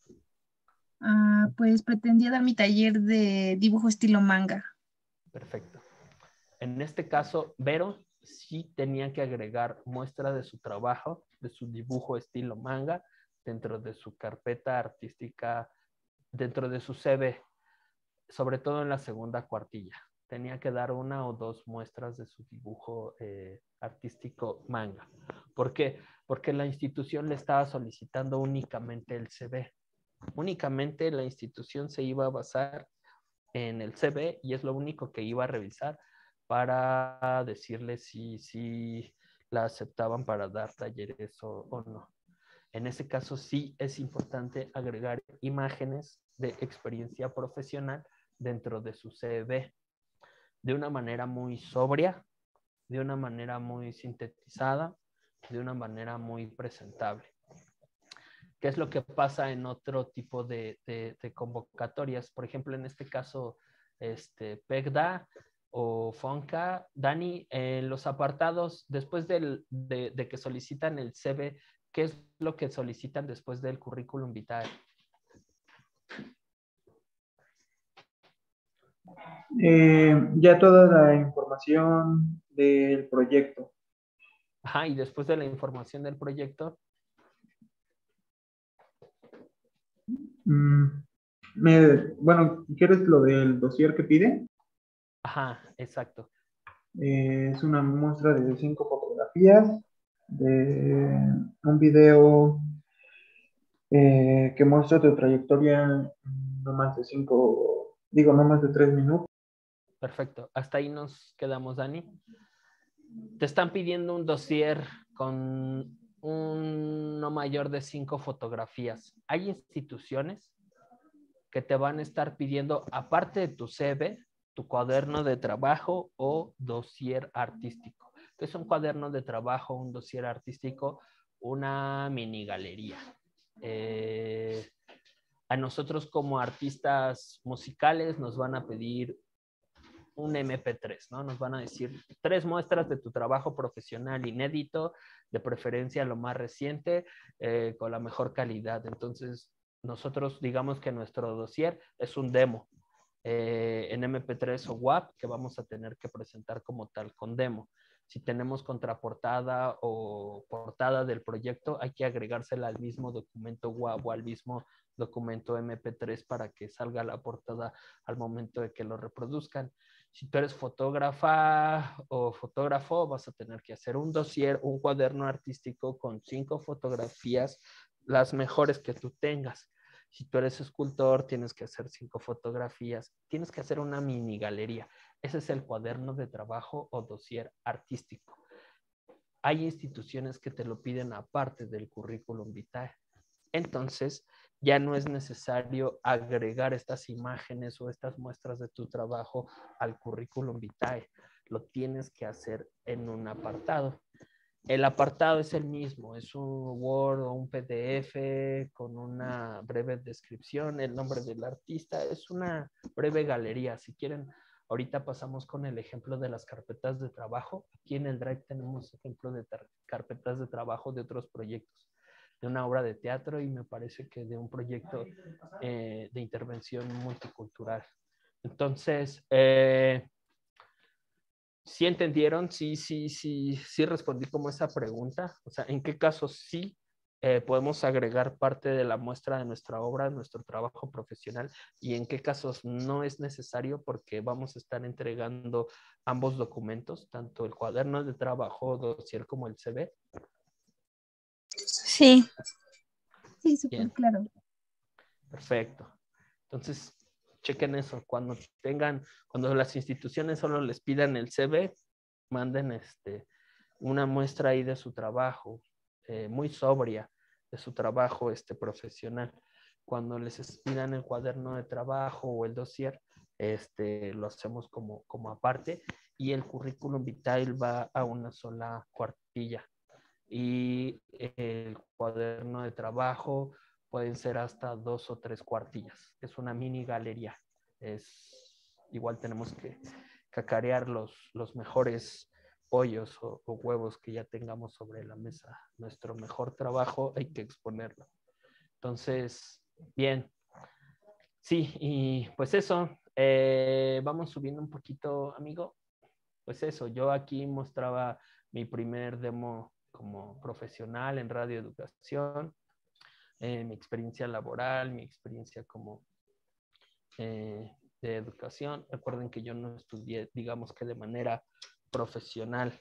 Pues pretendía dar mi taller de dibujo estilo manga. Perfecto. En este caso, Vero sí tenía que agregar muestra de su trabajo, de su dibujo estilo manga, dentro de su carpeta artística, dentro de su CV, sobre todo en la segunda cuartilla. Tenía que dar una o dos muestras de su dibujo artístico manga. ¿Por qué? Porque la institución le estaba solicitando únicamente el CV. Únicamente la institución se iba a basar en el CV y es lo único que iba a revisar para decirle si la aceptaban para dar talleres o no. En ese caso sí es importante agregar imágenes de experiencia profesional dentro de su CV de una manera muy sobria, de una manera muy sintetizada, de una manera muy presentable. ¿Qué es lo que pasa en otro tipo de convocatorias? Por ejemplo, en este caso, PECDA o FONCA, Dani, en los apartados, después de que solicitan el CV, ¿qué es lo que solicitan después del currículum vitae? Ya toda la información del proyecto. Ajá, y después de la información del proyecto. Bueno, ¿quieres lo del dossier que pide? Ajá, exacto. Es una muestra de 5 fotografías, de un video que muestra tu trayectoria no más de 5, digo, no más de 3 minutos. Perfecto. Hasta ahí nos quedamos, Dani. Te están pidiendo un dossier con no mayor de 5 fotografías. Hay instituciones que te van a estar pidiendo, aparte de tu CV, tu cuaderno de trabajo o dossier artístico. ¿Qué es un cuaderno de trabajo, un dossier artístico? Una mini galería. A nosotros como artistas musicales nos van a pedir un MP3, ¿no? Nos van a decir 3 muestras de tu trabajo profesional inédito, de preferencia lo más reciente, con la mejor calidad. Entonces, nosotros digamos que nuestro dossier es un demo en MP3 o WAP que vamos a tener que presentar como tal con demo. Si tenemos contraportada o portada del proyecto, hay que agregársela al mismo documento WAV o al mismo documento MP3 para que salga la portada al momento de que lo reproduzcan. Si tú eres fotógrafa o fotógrafo, vas a tener que hacer un dossier, un cuaderno artístico con 5 fotografías, las mejores que tú tengas. Si tú eres escultor, tienes que hacer 5 fotografías, tienes que hacer una mini galería. Ese es el cuaderno de trabajo o dossier artístico. Hay instituciones que te lo piden aparte del currículum vitae. Entonces, ya no es necesario agregar estas imágenes o estas muestras de tu trabajo al currículum vitae. Lo tienes que hacer en un apartado. El apartado es el mismo, es un Word o un PDF con una breve descripción, el nombre del artista, es una breve galería. Si quieren, ahorita pasamos con el ejemplo de las carpetas de trabajo. Aquí en el Drive tenemos ejemplo de carpetas de trabajo de otros proyectos, de una obra de teatro y me parece que de un proyecto de intervención multicultural. Entonces, ¿sí entendieron? Sí respondí como esa pregunta. O sea, ¿en qué casos sí podemos agregar parte de la muestra de nuestra obra, nuestro trabajo profesional? ¿Y en qué casos no es necesario porque vamos a estar entregando ambos documentos, tanto el cuaderno de trabajo, dossier como el CV? Sí. Sí, súper Bien, claro. perfecto. Entonces, chequen eso. Cuando las instituciones solo les pidan el CV, manden una muestra ahí de su trabajo, muy sobria, de su trabajo profesional. Cuando les pidan el cuaderno de trabajo o el dossier, lo hacemos como aparte y el currículum vitae va a una sola cuartilla. Y el cuaderno de trabajo pueden ser hasta 2 o 3 cuartillas. Es una mini galería. Igual tenemos que cacarear los mejores pollos o huevos que ya tengamos sobre la mesa. Nuestro mejor trabajo hay que exponerlo. Entonces, bien. Sí, y pues eso. Vamos subiendo un poquito, amigo. Pues eso, yo aquí mostraba mi primer demo como profesional en radioeducación, mi experiencia laboral, mi experiencia como de educación. Recuerden que yo no estudié, digamos que de manera profesional.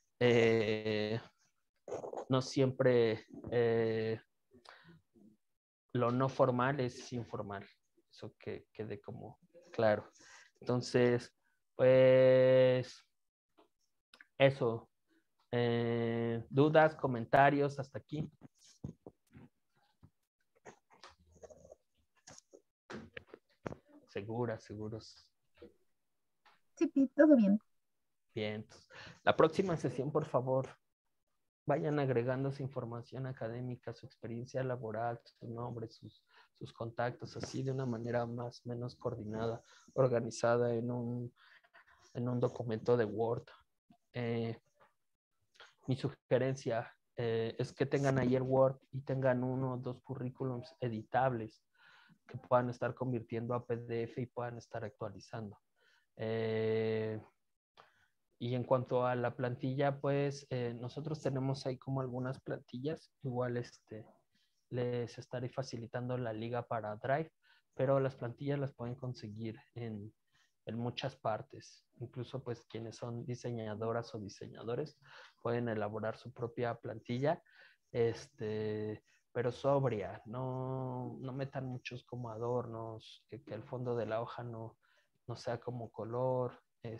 No siempre lo no formal es informal. Eso que quede como claro. Entonces, pues eso. ¿Dudas, comentarios hasta aquí? seguros. Sí, todo bien. Bien. La próxima sesión, por favor, vayan agregando su información académica, su experiencia laboral, su nombre, sus contactos, así de una manera más o menos coordinada, organizada en un documento de Word. Mi sugerencia es que tengan ahí el Word y tengan 1 o 2 currículums editables que puedan estar convirtiendo a PDF y puedan estar actualizando. Y en cuanto a la plantilla, pues nosotros tenemos ahí como algunas plantillas, igual les estaré facilitando la liga para Drive, pero las plantillas las pueden conseguir en muchas partes. Incluso pues quienes son diseñadoras o diseñadores pueden elaborar su propia plantilla, pero sobria, no metan muchos como adornos, que el fondo de la hoja no sea como color,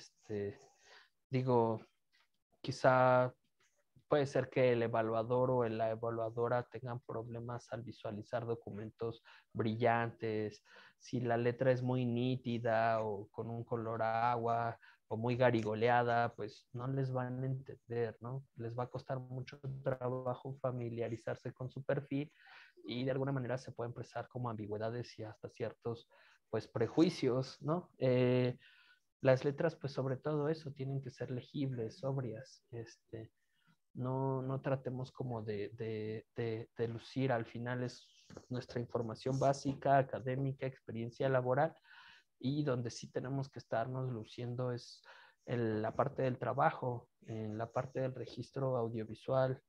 digo, quizá puede ser que el evaluador o la evaluadora tengan problemas al visualizar documentos brillantes, si la letra es muy nítida o con un color agua o muy garigoleada, pues no les van a entender, ¿no? Les va a costar mucho trabajo familiarizarse con su perfil y de alguna manera se pueden expresar como ambigüedades y hasta ciertos, pues, prejuicios, ¿no? Las letras, pues sobre todo eso, tienen que ser legibles, sobrias, no tratemos como de lucir, al final es nuestra información básica, académica, experiencia laboral, y donde sí tenemos que estarnos luciendo es en la parte del trabajo, en la parte del registro audiovisual,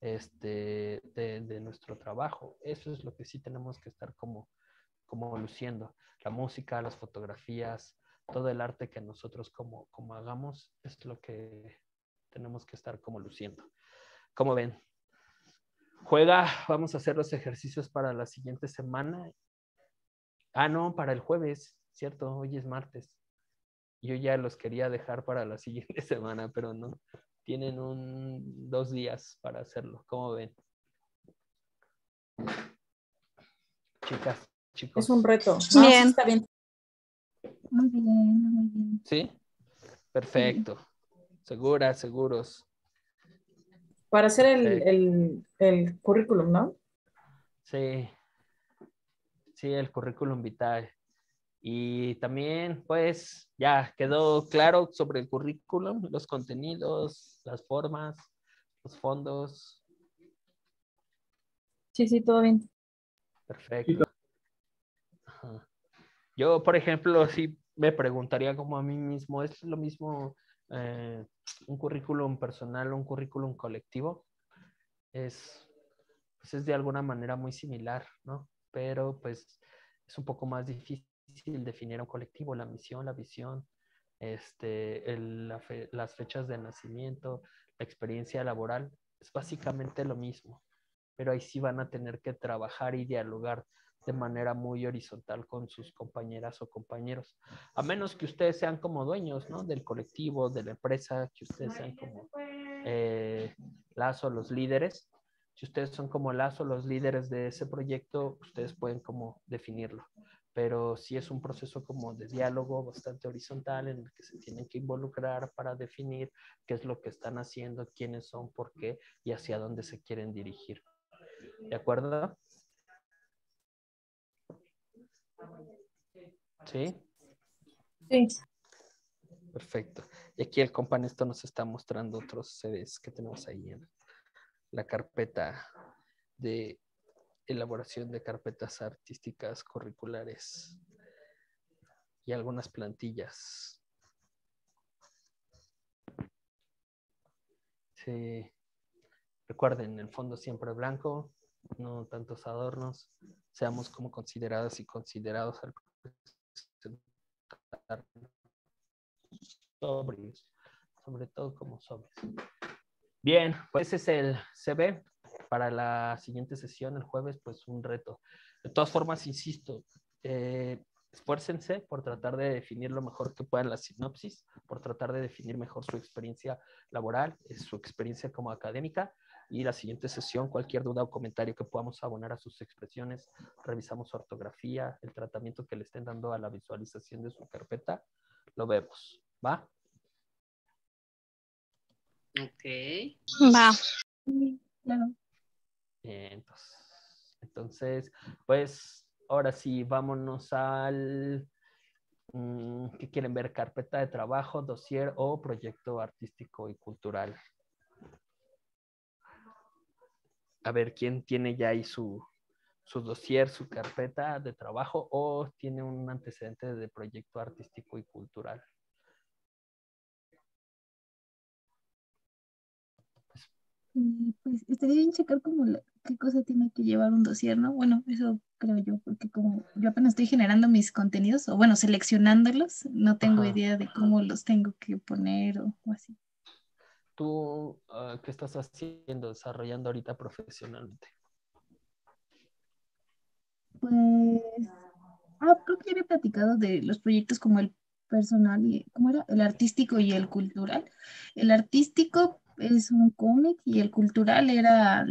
de nuestro trabajo. Eso es lo que sí tenemos que estar como luciendo. La música, las fotografías, todo el arte que nosotros como hagamos es lo que tenemos que estar como luciendo. ¿Cómo ven? Juega, vamos a hacer los ejercicios para la siguiente semana. No, para el jueves, ¿cierto? Hoy es martes. Yo ya los quería dejar para la siguiente semana, pero no. Tienen 2 días para hacerlo. ¿Cómo ven? Chicas, chicos. Es un reto. Bien. Sí, está bien. Muy bien, muy bien. ¿Sí? Perfecto. Seguros. Para hacer el currículum, ¿no? Sí, el currículum vitae. Y también, pues, ya quedó claro sobre el currículum, los contenidos, las formas, los fondos. Sí, todo bien. Perfecto. Ajá. Yo, por ejemplo, sí me preguntaría como a mí mismo, ¿es lo mismo un currículum personal o un currículum colectivo? Pues es de alguna manera muy similar, ¿no? Pero pues es un poco más difícil definir un colectivo, la misión, la visión, las fechas de nacimiento, la experiencia laboral, es básicamente lo mismo, pero ahí sí van a tener que trabajar y dialogar de manera muy horizontal con sus compañeras o compañeros, a menos que ustedes sean como dueños, ¿no? Del colectivo, de la empresa, que ustedes sean como las o los líderes. Si ustedes son como las o los líderes de ese proyecto, ustedes pueden como definirlo. Pero sí es un proceso como de diálogo bastante horizontal en el que se tienen que involucrar para definir qué es lo que están haciendo, quiénes son, por qué y hacia dónde se quieren dirigir. ¿De acuerdo? ¿Sí? Sí. Perfecto. Y aquí el compa Néstor nos está mostrando otros CDs que tenemos ahí en la carpeta de elaboración de carpetas artísticas curriculares y algunas plantillas. Sí. Recuerden, el fondo siempre blanco, no tantos adornos. Seamos como consideradas y considerados al presentar sobrios, sobre todo como sobrios. Bien, pues ese es el CV. Para la siguiente sesión, el jueves, pues un reto. De todas formas, insisto, esfuércense por tratar de definir lo mejor que puedan la sinopsis, por tratar de definir mejor su experiencia laboral, su experiencia como académica. Y la siguiente sesión, cualquier duda o comentario que podamos abonar a sus expresiones, revisamos su ortografía, el tratamiento que le estén dando a la visualización de su carpeta, lo vemos. ¿Va? Ok. Va. Claro. Entonces, pues ahora sí, vámonos al... ¿qué quieren ver? ¿Carpeta de trabajo, dossier o proyecto artístico y cultural? A ver, ¿quién tiene ya ahí su dossier, su carpeta de trabajo o tiene un antecedente de proyecto artístico y cultural? Pues estaría bien checar como qué cosa tiene que llevar un dossier, ¿no? Bueno, eso creo yo, porque como yo apenas estoy generando mis contenidos, o bueno, seleccionándolos, no tengo Ajá. idea de cómo los tengo que poner o así. ¿Tú qué estás haciendo, desarrollando ahorita profesionalmente? Pues, creo que ya había platicado de los proyectos como el personal y, ¿cómo era? El artístico y el cultural. El artístico es un cómic y el cultural era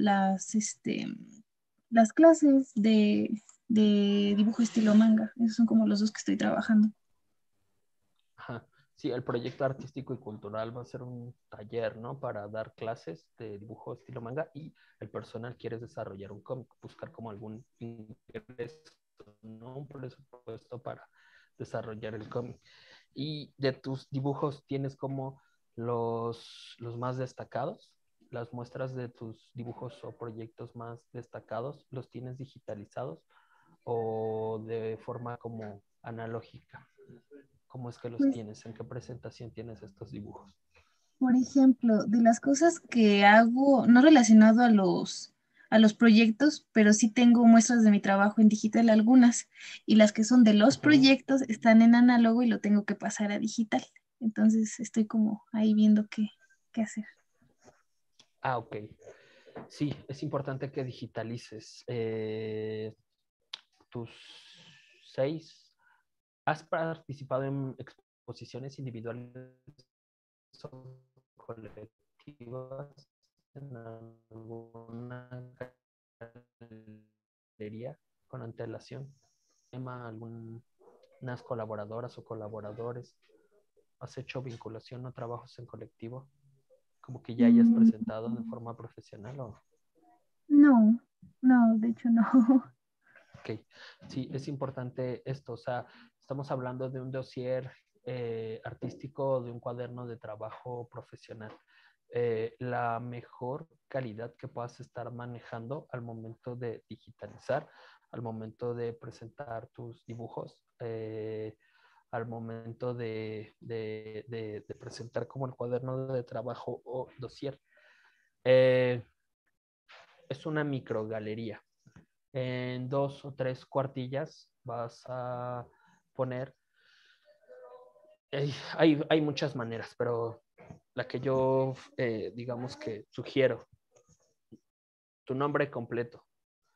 las clases de dibujo estilo manga. Esos son como los dos que estoy trabajando. Ajá. Sí, el proyecto artístico y cultural va a ser un taller, ¿no? Para dar clases de dibujo estilo manga y el personal quiere desarrollar un cómic, buscar como algún ingreso, ¿no? Un presupuesto para desarrollar el cómic. Y de tus dibujos tienes como los más destacados, las muestras de tus dibujos o proyectos más destacados, ¿los tienes digitalizados o de forma como analógica? ¿Cómo es que los Pues, tienes? ¿En qué presentación tienes estos dibujos? por ejemplo, de las cosas que hago, no relacionado a los proyectos, pero sí tengo muestras de mi trabajo en digital algunas, y las que son de los proyectos están en análogo y lo tengo que pasar a digital. Entonces estoy como ahí viendo qué hacer. Ah, ok. Sí, es importante que digitalices tus 6. ¿Has participado en exposiciones individuales o colectivas en alguna galería con antelación? ¿Tema algunas colaboradoras o colaboradores? ¿Has hecho vinculación o trabajos en colectivo? Como que ya hayas Mm, presentado de forma profesional o... no, no, de hecho no. Ok, sí, es importante esto, o sea, estamos hablando de un dossier artístico, de un cuaderno de trabajo profesional. La mejor calidad que puedas estar manejando al momento de digitalizar, al momento de presentar tus dibujos, al momento de presentar como el cuaderno de trabajo o dossier. Es una microgalería. En 2 o 3 cuartillas vas a poner, hay muchas maneras, pero la que yo digamos que sugiero, tu nombre completo.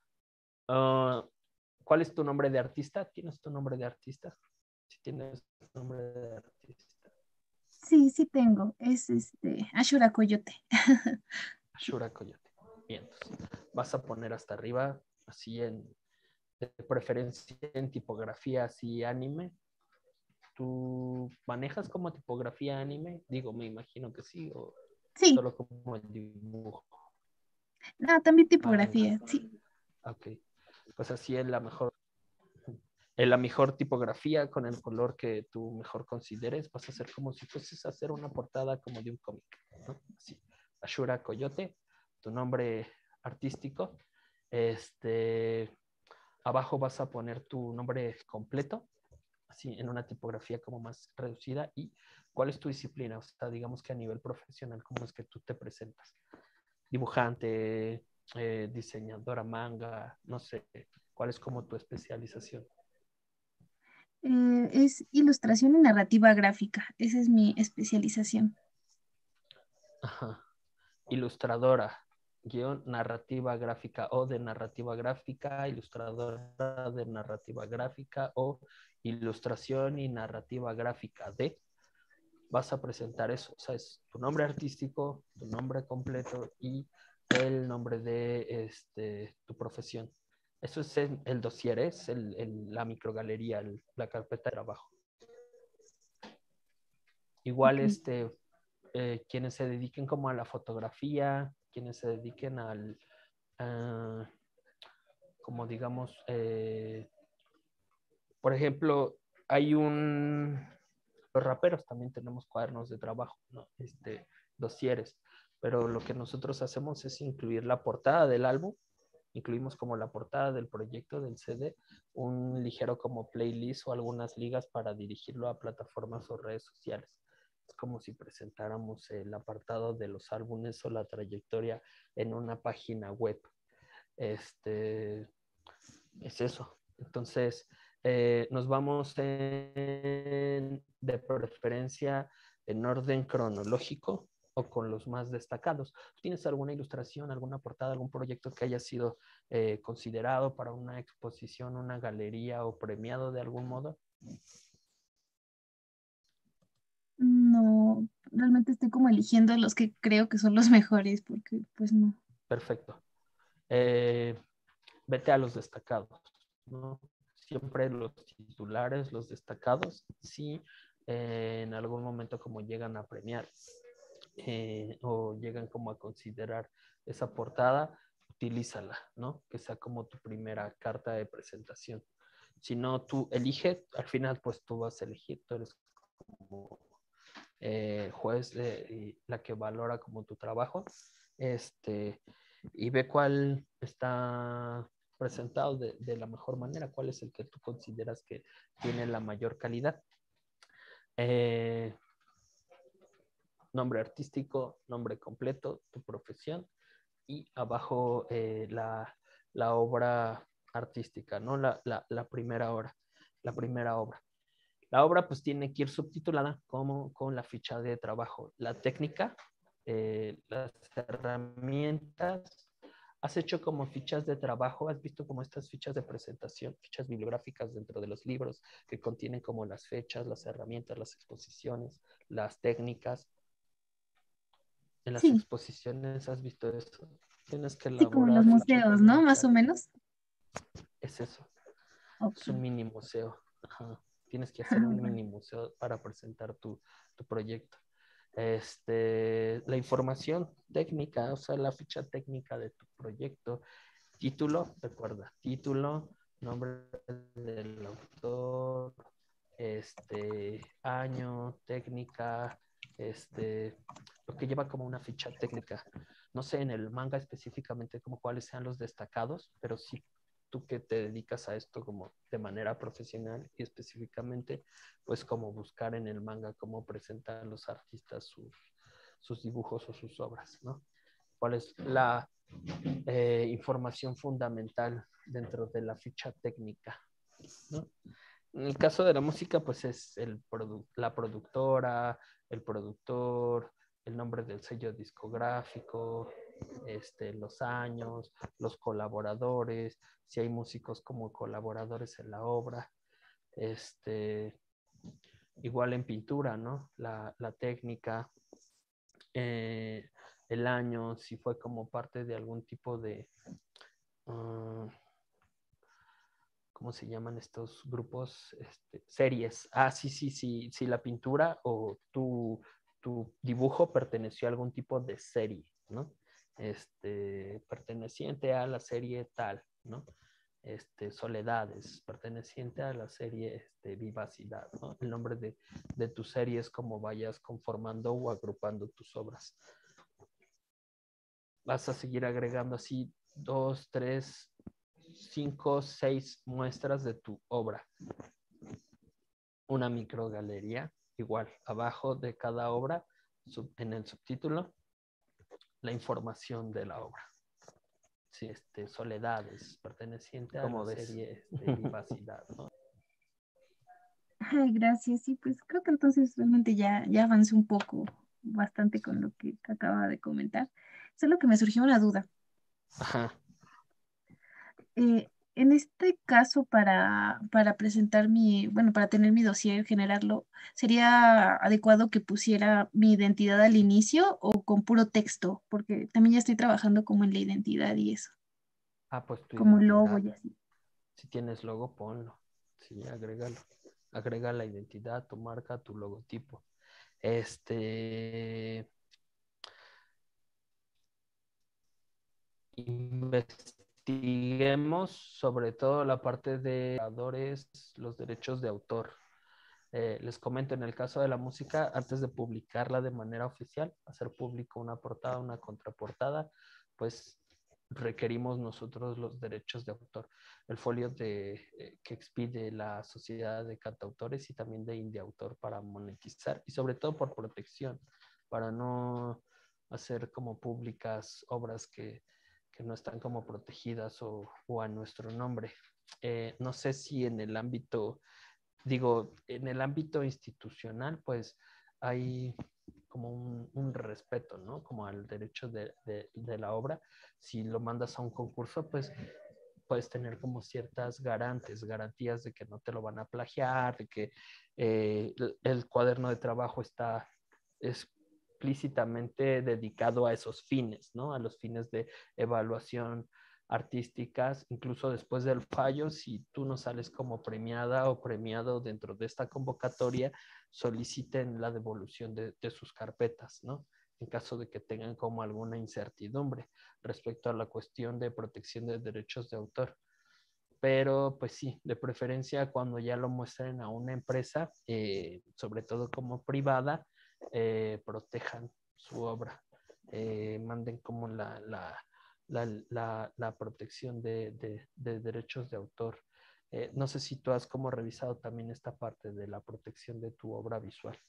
¿Cuál es tu nombre de artista? ¿Tienes tu nombre de artista? Si tienes nombre de artista. Sí, sí tengo. Es Ashura Coyote. Ashura Coyote. Bien, entonces vas a poner hasta arriba, así de preferencia en tipografía así anime. ¿Tú manejas como tipografía anime? Digo, me imagino que sí, o Sí, solo como el dibujo, también manga. tipografía, sí. Ok, pues así es la mejor tipografía con el color que tú mejor consideres. Vas a hacer como si fueses a hacer una portada como de un cómic, ¿no? Así, Ashura Coyote, tu nombre artístico. Abajo vas a poner tu nombre completo, así en una tipografía como más reducida. ¿Y cuál es tu disciplina? O sea, digamos que a nivel profesional, ¿cómo es que tú te presentas? Dibujante, diseñadora manga, no sé, ¿cuál es como tu especialización? Es ilustración y narrativa gráfica. Esa es mi especialización. Ajá. Ilustradora, guión narrativa gráfica o de narrativa gráfica, ilustradora de narrativa gráfica o ilustración y narrativa gráfica de... Vas a presentar eso, o sea, es tu nombre artístico, tu nombre completo y el nombre de tu profesión. Eso es el dossier, es la microgalería, la carpeta de trabajo. Igual quienes se dediquen como a la fotografía, quienes se dediquen como digamos, por ejemplo, los raperos también tenemos cuadernos de trabajo, ¿no? Dosieres, pero lo que nosotros hacemos es incluir la portada del álbum, incluimos como la portada del proyecto del CD, un ligero como playlist o algunas ligas para dirigirlo a plataformas o redes sociales. Es como si presentáramos el apartado de los álbumes o la trayectoria en una página web. Es eso. Entonces, nos vamos de preferencia en orden cronológico o con los más destacados. ¿Tienes alguna ilustración, alguna portada, algún proyecto que haya sido considerado para una exposición, una galería o premiado de algún modo? No, realmente estoy como eligiendo los que creo que son los mejores, porque pues no. Perfecto. Vete a los destacados, ¿no? Siempre los titulares, los destacados, sí, en algún momento como llegan a premiar o llegan como a considerar esa portada, utilízala, ¿no? Que sea como tu primera carta de presentación. Si no, tú elige, al final pues tú vas a elegir, tú eres como juez la que valora como tu trabajo, y ve cuál está presentado de la mejor manera, cuál es el que tú consideras que tiene la mayor calidad. Nombre artístico, nombre completo, tu profesión y abajo la obra artística, ¿no? La primera obra. La obra pues tiene que ir subtitulada como con la ficha de trabajo, la técnica, las herramientas. ¿Has hecho como fichas de trabajo? ¿Has visto como estas fichas de presentación, fichas bibliográficas dentro de los libros que contienen como las fechas, las herramientas, las exposiciones, las técnicas? En las exposiciones has visto eso. Tienes que elaborar. Sí, como en los museos, ¿no? Más o menos. Es eso. Okay. Es un mini museo. Ajá. Tienes que hacer un mini museo para presentar tu proyecto. La información técnica, o sea, la ficha técnica de tu proyecto, título, recuerda, título, nombre del autor, año, técnica, lo que lleva como una ficha técnica. No sé en el manga específicamente como cuáles sean los destacados, pero sí tú que te dedicas a esto como de manera profesional y específicamente, pues como buscar en el manga cómo presentan los artistas sus dibujos o sus obras, ¿no? ¿Cuál es la información fundamental dentro de la ficha técnica, ¿no? En el caso de la música, pues es la productora, el productor, el nombre del sello discográfico, los años, los colaboradores, si hay músicos como colaboradores en la obra, igual en pintura, ¿no? La técnica, el año, si fue como parte de algún tipo de, ¿cómo se llaman estos grupos? Series. Sí, la pintura o tu dibujo perteneció a algún tipo de serie, ¿no? Perteneciente a la serie tal, ¿no? Soledades, perteneciente a la serie Vivacidad, ¿no? El nombre de tu serie es como vayas conformando o agrupando tus obras. Vas a seguir agregando así 2, 3, 5, 6 muestras de tu obra. Una microgalería, igual, abajo de cada obra, en el subtítulo, la información de la obra. Sí, Soledades, perteneciente a la serie Vivacidad, ¿no? Ay, gracias. Sí, pues creo que entonces realmente ya avancé un poco, bastante con lo que acaba de comentar. Solo que me surgió una duda. Ajá. En este caso, para presentar bueno, para tener mi dossier, generarlo, ¿sería adecuado que pusiera mi identidad al inicio o con puro texto? Porque también ya estoy trabajando como en la identidad y eso, Ah, pues tu como logo identidad. y así. Si tienes logo, ponlo. Sí, agrégalo. Agrega la identidad, tu marca, tu logotipo. Investiguemos sobre todo la parte de creadores, los derechos de autor. Les comento, en el caso de la música, antes de publicarla de manera oficial, hacer público una portada, una contraportada, pues requerimos nosotros los derechos de autor. El folio que expide la Sociedad de Cantautores y también de Indiautor para monetizar y sobre todo por protección, para no hacer como públicas obras que no están como protegidas o a nuestro nombre. No sé si en el ámbito, digo, en el ámbito institucional, pues hay como un respeto, ¿no? Como al derecho de la obra. Si lo mandas a un concurso, pues puedes tener como ciertas garantías de que no te lo van a plagiar, de que el cuaderno de trabajo está explícitamente dedicado a esos fines, ¿no? A los fines de evaluación artísticas, incluso después del fallo, si tú no sales como premiada o premiado dentro de esta convocatoria, soliciten la devolución de sus carpetas, ¿no? En caso de que tengan como alguna incertidumbre respecto a la cuestión de protección de derechos de autor. Pero pues sí, de preferencia cuando ya lo muestren a una empresa, sobre todo como privada, protejan su obra, manden como la protección de derechos de autor. No sé si tú has como revisado también esta parte de la protección de tu obra visual.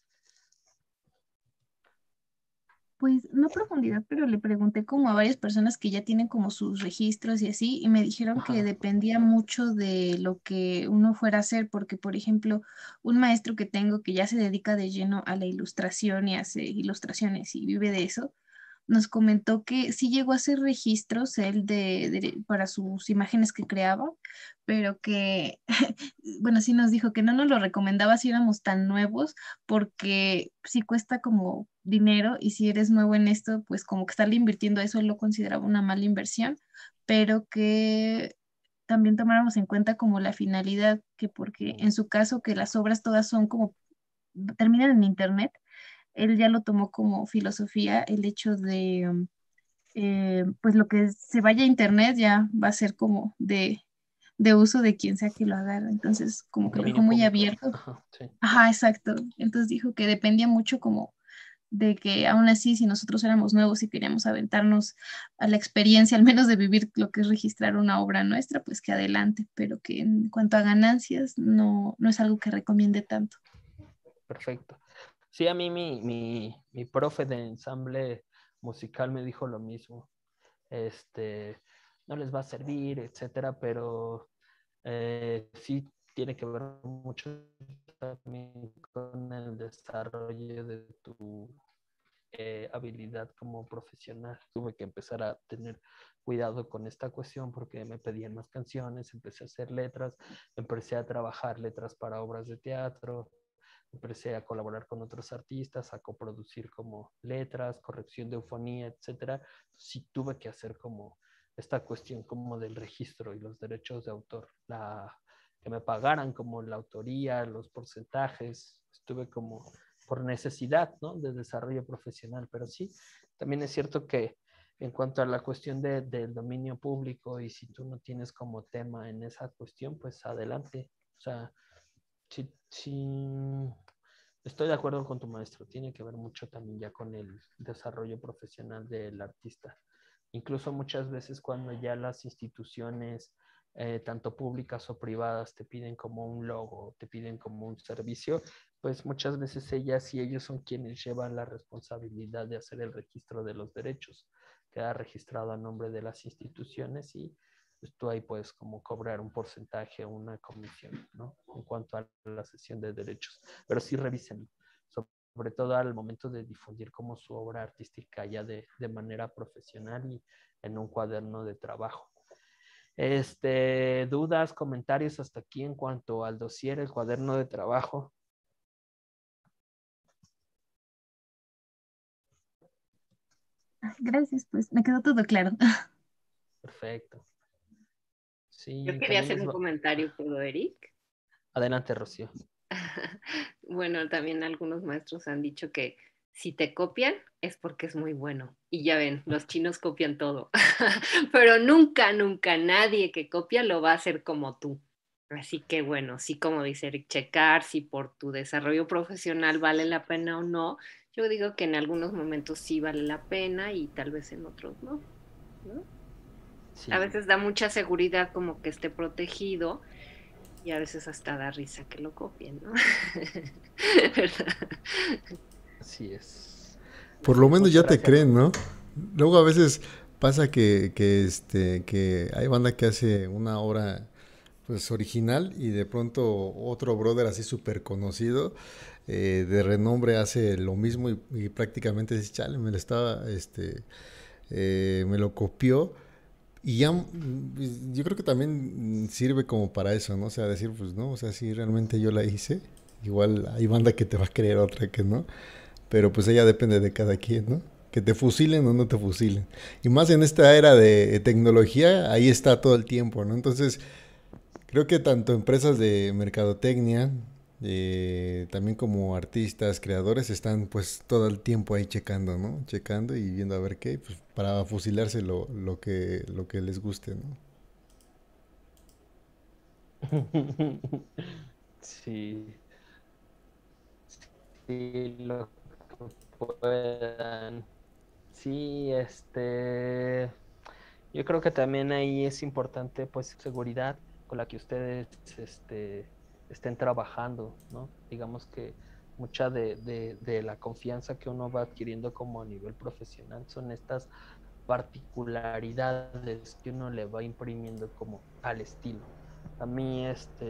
Pues no a profundidad, pero le pregunté como a varias personas que ya tienen como sus registros y así, y me dijeron que Ajá. dependía mucho de lo que uno fuera a hacer, porque por ejemplo, un maestro que tengo que ya se dedica de lleno a la ilustración y hace ilustraciones y vive de eso, nos comentó que sí llegó a hacer registros él para sus imágenes que creaba, pero que, bueno, sí nos dijo que no nos lo recomendaba si éramos tan nuevos, porque sí cuesta como dinero y si eres nuevo en esto, pues como que estarle invirtiendo a eso él lo consideraba una mala inversión, pero que también tomáramos en cuenta como la finalidad, que porque en su caso que las obras todas son como, terminan en internet, él ya lo tomó como filosofía, el hecho de, pues lo que se vaya a internet ya va a ser como de uso de quien sea que lo agarre. Entonces, como que lo dejó Dominio muy público. abierto. Ajá, sí. Ajá, exacto. Entonces dijo que dependía mucho como de que aún así, si nosotros éramos nuevos y queríamos aventarnos a la experiencia, al menos de vivir lo que es registrar una obra nuestra, pues que adelante, pero que en cuanto a ganancias no es algo que recomiende tanto. Perfecto. Sí, a mí mi profe de ensamble musical me dijo lo mismo. No les va a servir, etcétera, pero sí tiene que ver mucho también con el desarrollo de tu habilidad como profesional. Tuve que empezar a tener cuidado con esta cuestión porque me pedían más canciones, empecé a hacer letras, empecé a trabajar letras para obras de teatro, empecé a colaborar con otros artistas, a coproducir como letras, corrección de eufonía, etcétera. Sí tuve que hacer como esta cuestión como del registro y los derechos de autor, que me pagaran como la autoría, los porcentajes, estuve como por necesidad, ¿no? De desarrollo profesional, pero sí, también es cierto que en cuanto a la cuestión del dominio público y si tú no tienes como tema en esa cuestión, pues adelante. O sea, sí, estoy de acuerdo con tu maestro, tiene que ver mucho también ya con el desarrollo profesional del artista. Incluso muchas veces cuando ya las instituciones, tanto públicas o privadas, te piden como un logo, te piden como un servicio, pues muchas veces ellas y ellos son quienes llevan la responsabilidad de hacer el registro de los derechos. Queda registrado a nombre de las instituciones y pues tú ahí puedes como cobrar un porcentaje o una comisión, ¿no? En cuanto a la cesión de derechos. Pero sí revisen, sobre todo al momento de difundir como su obra artística ya de manera profesional y en un cuaderno de trabajo. Dudas, comentarios hasta aquí en cuanto al dossier, el cuaderno de trabajo. Gracias, pues me quedó todo claro. Perfecto. Sí, Yo quería hacer también un comentario, ¿puedo, Eric? Adelante, Rocío. Bueno, también algunos maestros han dicho que si te copian es porque es muy bueno. Y ya ven, los chinos copian todo. Pero nunca, nunca nadie que copia lo va a hacer como tú. Así que bueno, sí, como dice Eric, checar si por tu desarrollo profesional vale la pena o no. Yo digo que en algunos momentos sí vale la pena y tal vez en otros no, ¿no? Sí. A veces da mucha seguridad como que esté protegido y a veces hasta da risa que lo copien, ¿no? ¿Verdad? Así es. Por lo menos Muchas ya te gracias, creen, Ro. ¿no? Luego a veces pasa que hay banda que hace una obra pues original y de pronto otro brother así súper conocido de renombre hace lo mismo y prácticamente dice, chale, me lo copió. Y ya, yo creo que también sirve como para eso, ¿no? O sea, decir, pues no, o sea, si realmente yo la hice, igual hay banda que te va a creer, otra que no, pero pues ella depende de cada quien, ¿no? Que te fusilen o no te fusilen. Y más en esta era de tecnología, ahí está todo el tiempo, ¿no? Entonces, creo que tanto empresas de mercadotecnia, también como artistas, creadores, están pues todo el tiempo ahí checando, ¿no? Checando y viendo a ver qué, pues para fusilarse lo que les guste, ¿no? Sí, sí, lo que puedan. Sí, yo creo que también ahí es importante, pues, seguridad con la que ustedes, estén trabajando, ¿no? Digamos que mucha de la confianza que uno va adquiriendo como a nivel profesional son estas particularidades que uno le va imprimiendo como al estilo. A mí,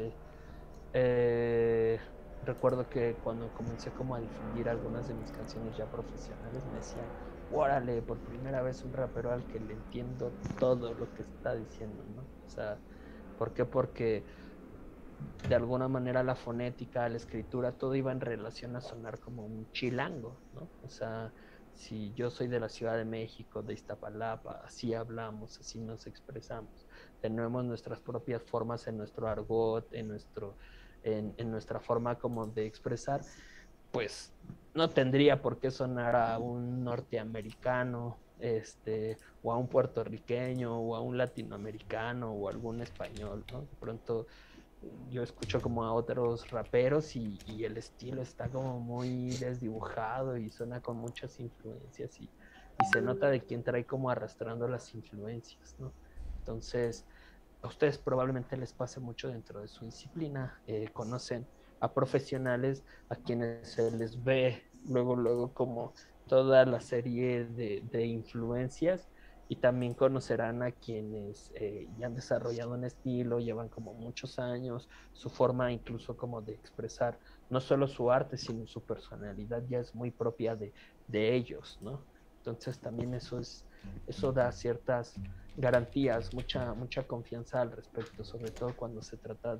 eh, recuerdo que cuando comencé como a difundir algunas de mis canciones ya profesionales, me decían, órale, por primera vez un rapero al que le entiendo todo lo que está diciendo, ¿no? O sea, ¿por qué? Porque de alguna manera la fonética, la escritura, todo iba en relación a sonar como un chilango, ¿no? O sea, si yo soy de la Ciudad de México, de Iztapalapa, así hablamos, así nos expresamos. Tenemos nuestras propias formas en nuestro argot, en nuestra forma como de expresar, pues no tendría por qué sonar a un norteamericano, o a un puertorriqueño, o a un latinoamericano, o a algún español, ¿no? De pronto yo escucho como a otros raperos y el estilo está como muy desdibujado y suena con muchas influencias y se nota de quién trae como arrastrando las influencias, ¿no? Entonces, a ustedes probablemente les pase mucho dentro de su disciplina, conocen a profesionales a quienes se les ve luego como toda la serie de influencias y también conocerán a quienes ya han desarrollado un estilo, llevan como muchos años, su forma incluso como de expresar no solo su arte, sino su personalidad ya es muy propia de ellos, ¿no? Entonces también eso da ciertas garantías, mucha confianza al respecto, sobre todo cuando se trata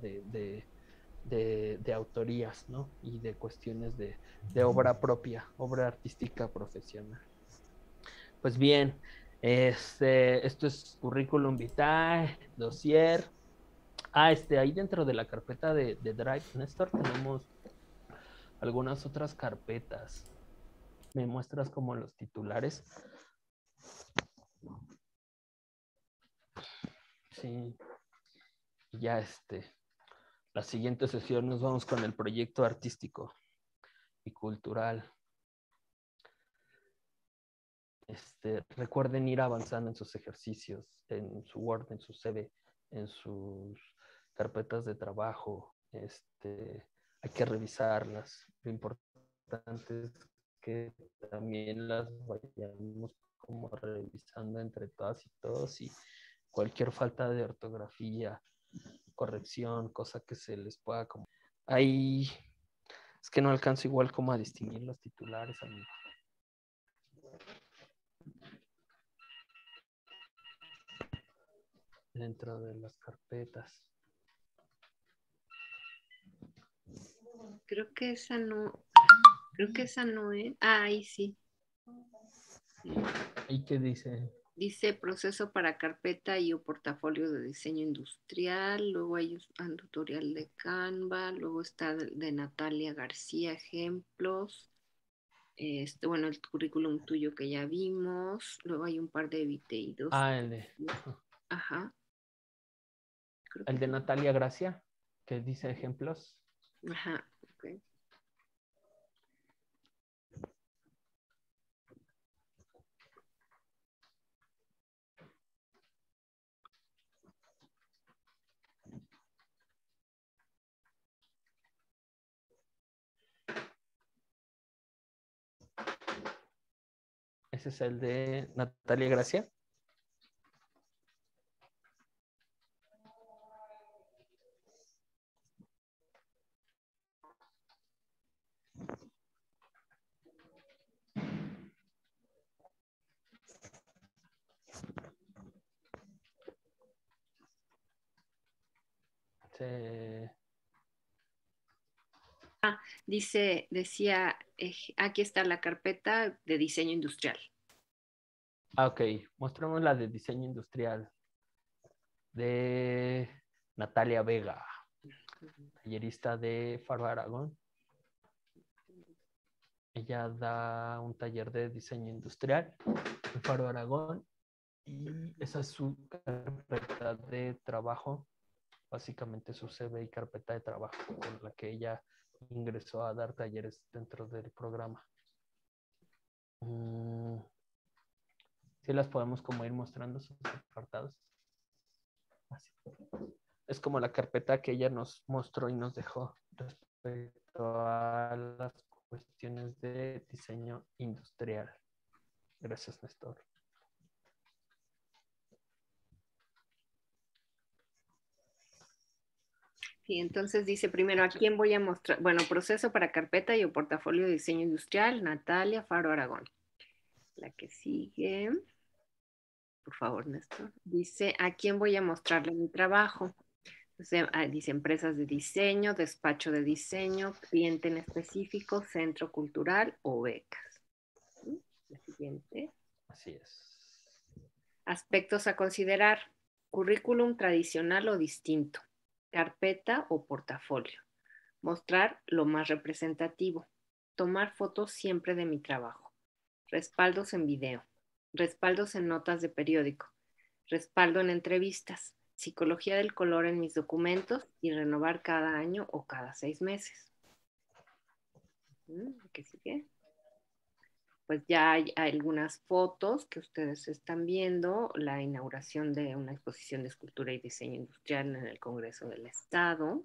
de autorías, ¿no? Y de cuestiones de obra propia, obra artística profesional. Pues bien, esto es currículum vitae, dossier. Ahí dentro de la carpeta de Drive, Néstor, tenemos algunas otras carpetas. Me muestras como los titulares. Sí, ya la siguiente sesión nos vamos con el proyecto artístico y cultural. Recuerden ir avanzando en sus ejercicios, en su Word, en su CV, en sus carpetas de trabajo. Hay que revisarlas. Lo importante es que también las vayamos como revisando entre todas y todos y cualquier falta de ortografía, corrección, cosa que se les pueda como... Ahí es que no alcanzo igual como a distinguir los titulares, amigo. dentro de las carpetas. Creo que esa no es. Ah, ahí sí. ¿Y qué dice? Dice proceso para carpeta y o portafolio de diseño industrial. Luego hay un tutorial de Canva. Luego está de Natalia García, ejemplos. Bueno, el currículum tuyo que ya vimos. Luego hay un par de videitos. Ah, el de Ajá. Creo el que de sí. Natalia Gracia, que dice ejemplos. Ajá, ok. Ese es el de Natalia Gracia. Se- Decía, aquí está la carpeta de diseño industrial. Ah, ok. Mostramos la de diseño industrial de Natalia Vega, tallerista de Faro Aragón. Ella da un taller de diseño industrial en Faro Aragón y esa es su carpeta de trabajo, básicamente su CV y carpeta de trabajo con la que ella ingresó a dar talleres dentro del programa. Sí las podemos como ir mostrando sus apartados. Así. Es como la carpeta que ella nos mostró y nos dejó respecto a las cuestiones de diseño industrial. Gracias, Néstor. Y entonces dice primero, ¿a quién voy a mostrar? Bueno, proceso para carpeta y o portafolio de diseño industrial, Natalia Faro Aragón. La que sigue, por favor, Néstor. Dice, ¿a quién voy a mostrarle mi trabajo? Dice empresas de diseño, despacho de diseño, cliente en específico, centro cultural o becas. La siguiente. Así es. Aspectos a considerar. Currículum tradicional o distinto. Carpeta o portafolio. Mostrar lo más representativo. Tomar fotos siempre de mi trabajo. Respaldos en video. Respaldos en notas de periódico. Respaldo en entrevistas. Psicología del color en mis documentos y renovar cada año o cada 6 meses. ¿Qué sigue? Pues ya hay algunas fotos que ustedes están viendo, la inauguración de una exposición de escultura y diseño industrial en el Congreso del Estado.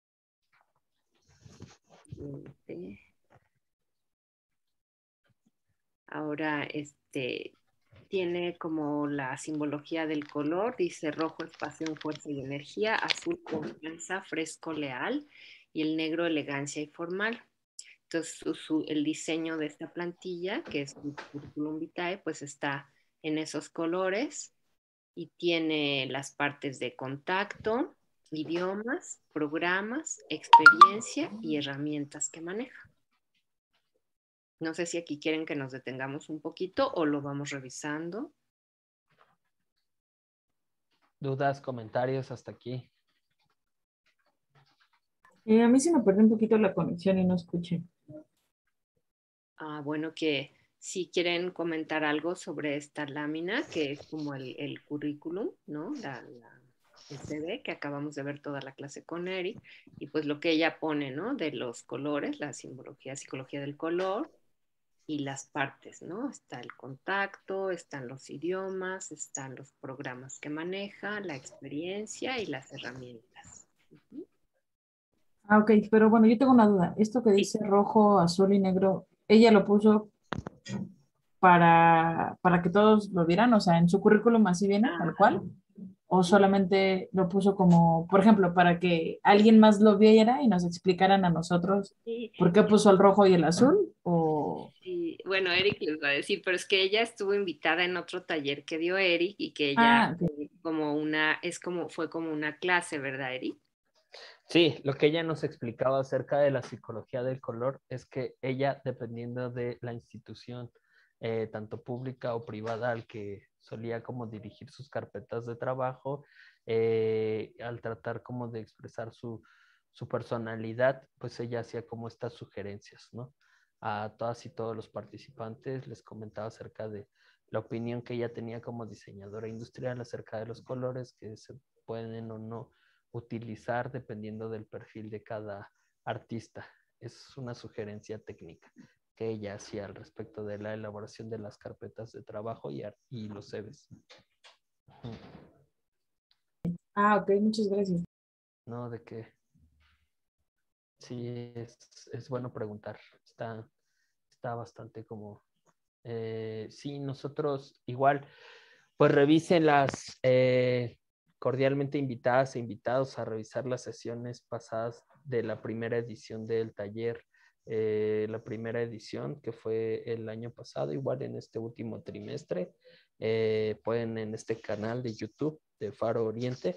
Ahora, tiene como la simbología del color, dice rojo es pasión, fuerza y energía, azul confianza, fresco, leal, y el negro elegancia y formal. Entonces, el diseño de esta plantilla, que es su curriculum vitae, pues está en esos colores y tiene las partes de contacto, idiomas, programas, experiencia y herramientas que maneja. No sé si aquí quieren que nos detengamos un poquito o lo vamos revisando. ¿Dudas, comentarios hasta aquí? A mí se me perdió un poquito la conexión y no escuché. Bueno, que si quieren comentar algo sobre esta lámina, que es como el currículum, ¿no? El CV, que acabamos de ver toda la clase con Eric, y pues lo que ella pone, ¿no? De los colores, la simbología, psicología del color, y las partes, ¿no? Está el contacto, están los idiomas, están los programas que maneja, la experiencia y las herramientas. Ok, pero bueno, yo tengo una duda. Esto que dice rojo, azul y negro, ¿ella lo puso para que todos lo vieran? O sea, en su currículum así viene, tal cual. o solamente lo puso como, por ejemplo, para que alguien más lo viera y nos explicaran a nosotros Sí, por qué puso el rojo y el azul? O... sí. Bueno, Eric les va a decir, pero es que ella estuvo invitada en otro taller que dio Eric y que ella Ah, ok. fue como una clase, ¿verdad, Eric? Sí, lo que ella nos explicaba acerca de la psicología del color es que ella, dependiendo de la institución, tanto pública o privada, al que solía como dirigir sus carpetas de trabajo, al tratar como de expresar su personalidad, pues ella hacía como estas sugerencias, ¿no? A todas y todos los participantes les comentaba acerca de la opinión que ella tenía como diseñadora industrial acerca de los colores que se pueden o no utilizar dependiendo del perfil de cada artista. Es una sugerencia técnica que ella hacía al respecto de la elaboración de las carpetas de trabajo y los CVs. Ah, ok, muchas gracias. No, de qué. Sí, es bueno preguntar. Está bastante como... sí, nosotros igual, pues revisen las... cordialmente invitadas e invitados a revisar las sesiones pasadas de la primera edición del taller. La primera edición que fue el año pasado, igual en este último trimestre. Pueden en este canal de YouTube de Faro Oriente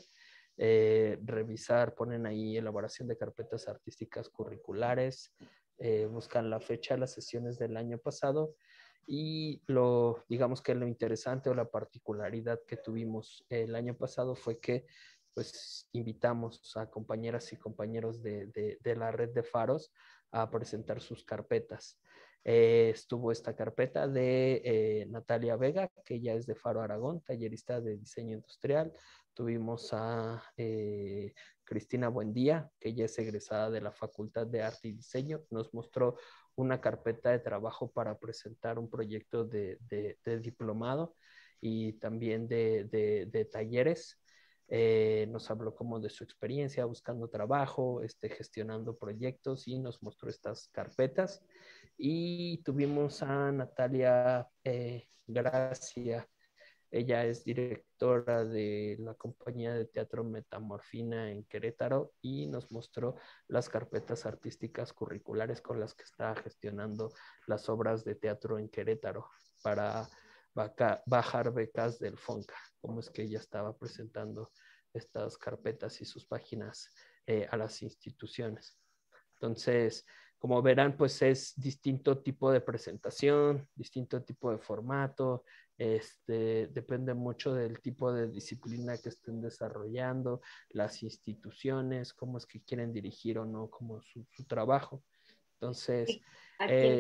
revisar, ponen ahí elaboración de carpetas artísticas curriculares, buscan la fecha de las sesiones del año pasado y digamos que lo interesante o la particularidad que tuvimos el año pasado fue que pues invitamos a compañeras y compañeros de la red de faros a presentar sus carpetas. Estuvo esta carpeta de Natalia Vega, que ya es de Faro Aragón, tallerista de diseño industrial. Tuvimos a Cristina Buendía, que ya es egresada de la Facultad de Arte y Diseño. Nos mostró una carpeta de trabajo para presentar un proyecto de diplomado y también de talleres. Nos habló como de su experiencia buscando trabajo, gestionando proyectos y nos mostró estas carpetas. Y tuvimos a Natalia Gracia. Ella es directora de la compañía de teatro Metamorfina en Querétaro y nos mostró las carpetas artísticas curriculares con las que está gestionando las obras de teatro en Querétaro para bajar becas del FONCA, como es que ella estaba presentando estas carpetas y sus páginas a las instituciones. Entonces, como verán, pues es distinto tipo de presentación, distinto tipo de formato, depende mucho del tipo de disciplina que estén desarrollando, las instituciones, cómo es que quieren dirigir o no como su trabajo. Entonces, Aquí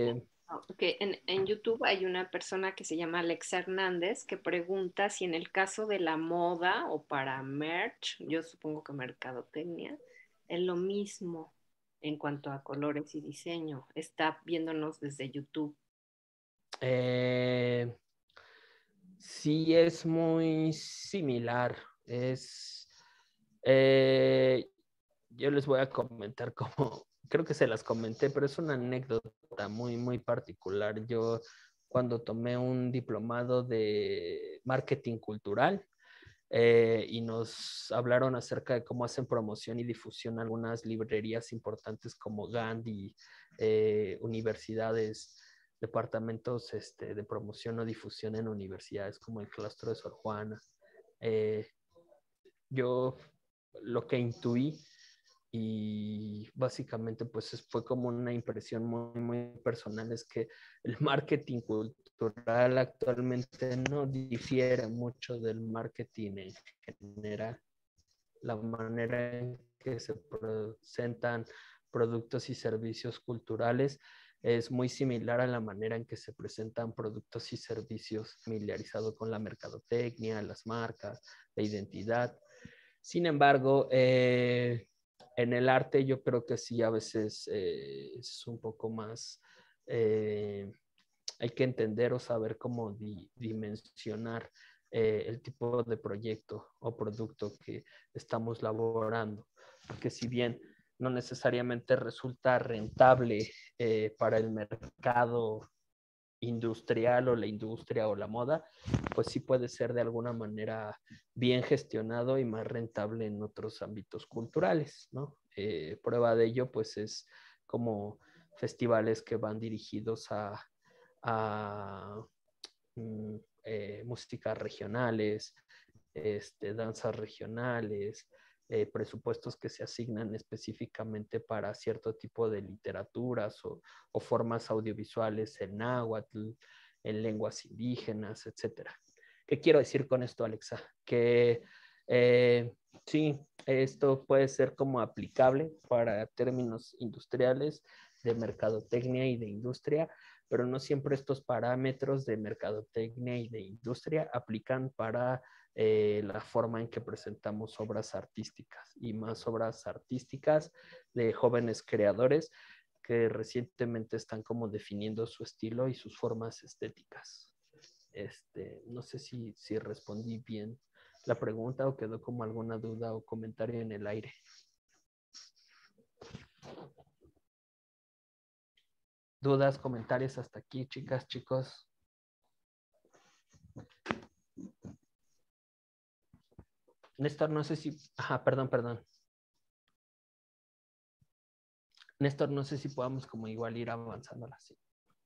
en YouTube hay una persona que se llama Alexa Hernández que pregunta si en el caso de la moda o para merch, yo supongo que mercadotecnia, es lo mismo en cuanto a colores y diseño. Está viéndonos desde YouTube. Sí, es muy similar. Yo les voy a comentar como, creo que se las comenté, pero es una anécdota muy, muy particular. Yo cuando tomé un diplomado de marketing cultural y nos hablaron acerca de cómo hacen promoción y difusión algunas librerías importantes como Gandhi, universidades, departamentos de promoción o difusión en universidades como el Claustro de Sor Juana. Yo lo que intuí y básicamente pues fue como una impresión muy, muy personal es que el marketing cultural actualmente no difiere mucho del marketing en general. La manera en que se presentan productos y servicios culturales es muy similar a la manera en que se presentan productos y servicios familiarizados con la mercadotecnia, las marcas, la identidad. Sin embargo, en el arte yo creo que sí a veces es un poco más, hay que entender o saber cómo dimensionar el tipo de proyecto o producto que estamos laborando, porque si bien no necesariamente resulta rentable para el mercado industrial o la industria o la moda, pues sí puede ser de alguna manera bien gestionado y más rentable en otros ámbitos culturales, ¿no? Prueba de ello, pues es como festivales que van dirigidos a músicas regionales, danzas regionales, presupuestos que se asignan específicamente para cierto tipo de literaturas o formas audiovisuales en náhuatl, en lenguas indígenas, etc. ¿Qué quiero decir con esto, Alexa? Que sí, esto puede ser como aplicable para términos industriales, de mercadotecnia y de industria, pero no siempre estos parámetros de mercadotecnia y de industria aplican para la forma en que presentamos obras artísticas y más obras artísticas de jóvenes creadores que recientemente están como definiendo su estilo y sus formas estéticas. No sé si respondí bien la pregunta o quedó como alguna duda o comentario en el aire. ¿Dudas, comentarios hasta aquí, chicas, chicos? Néstor, no sé si... Ajá, perdón. Néstor, no sé si podamos como igual ir avanzando así.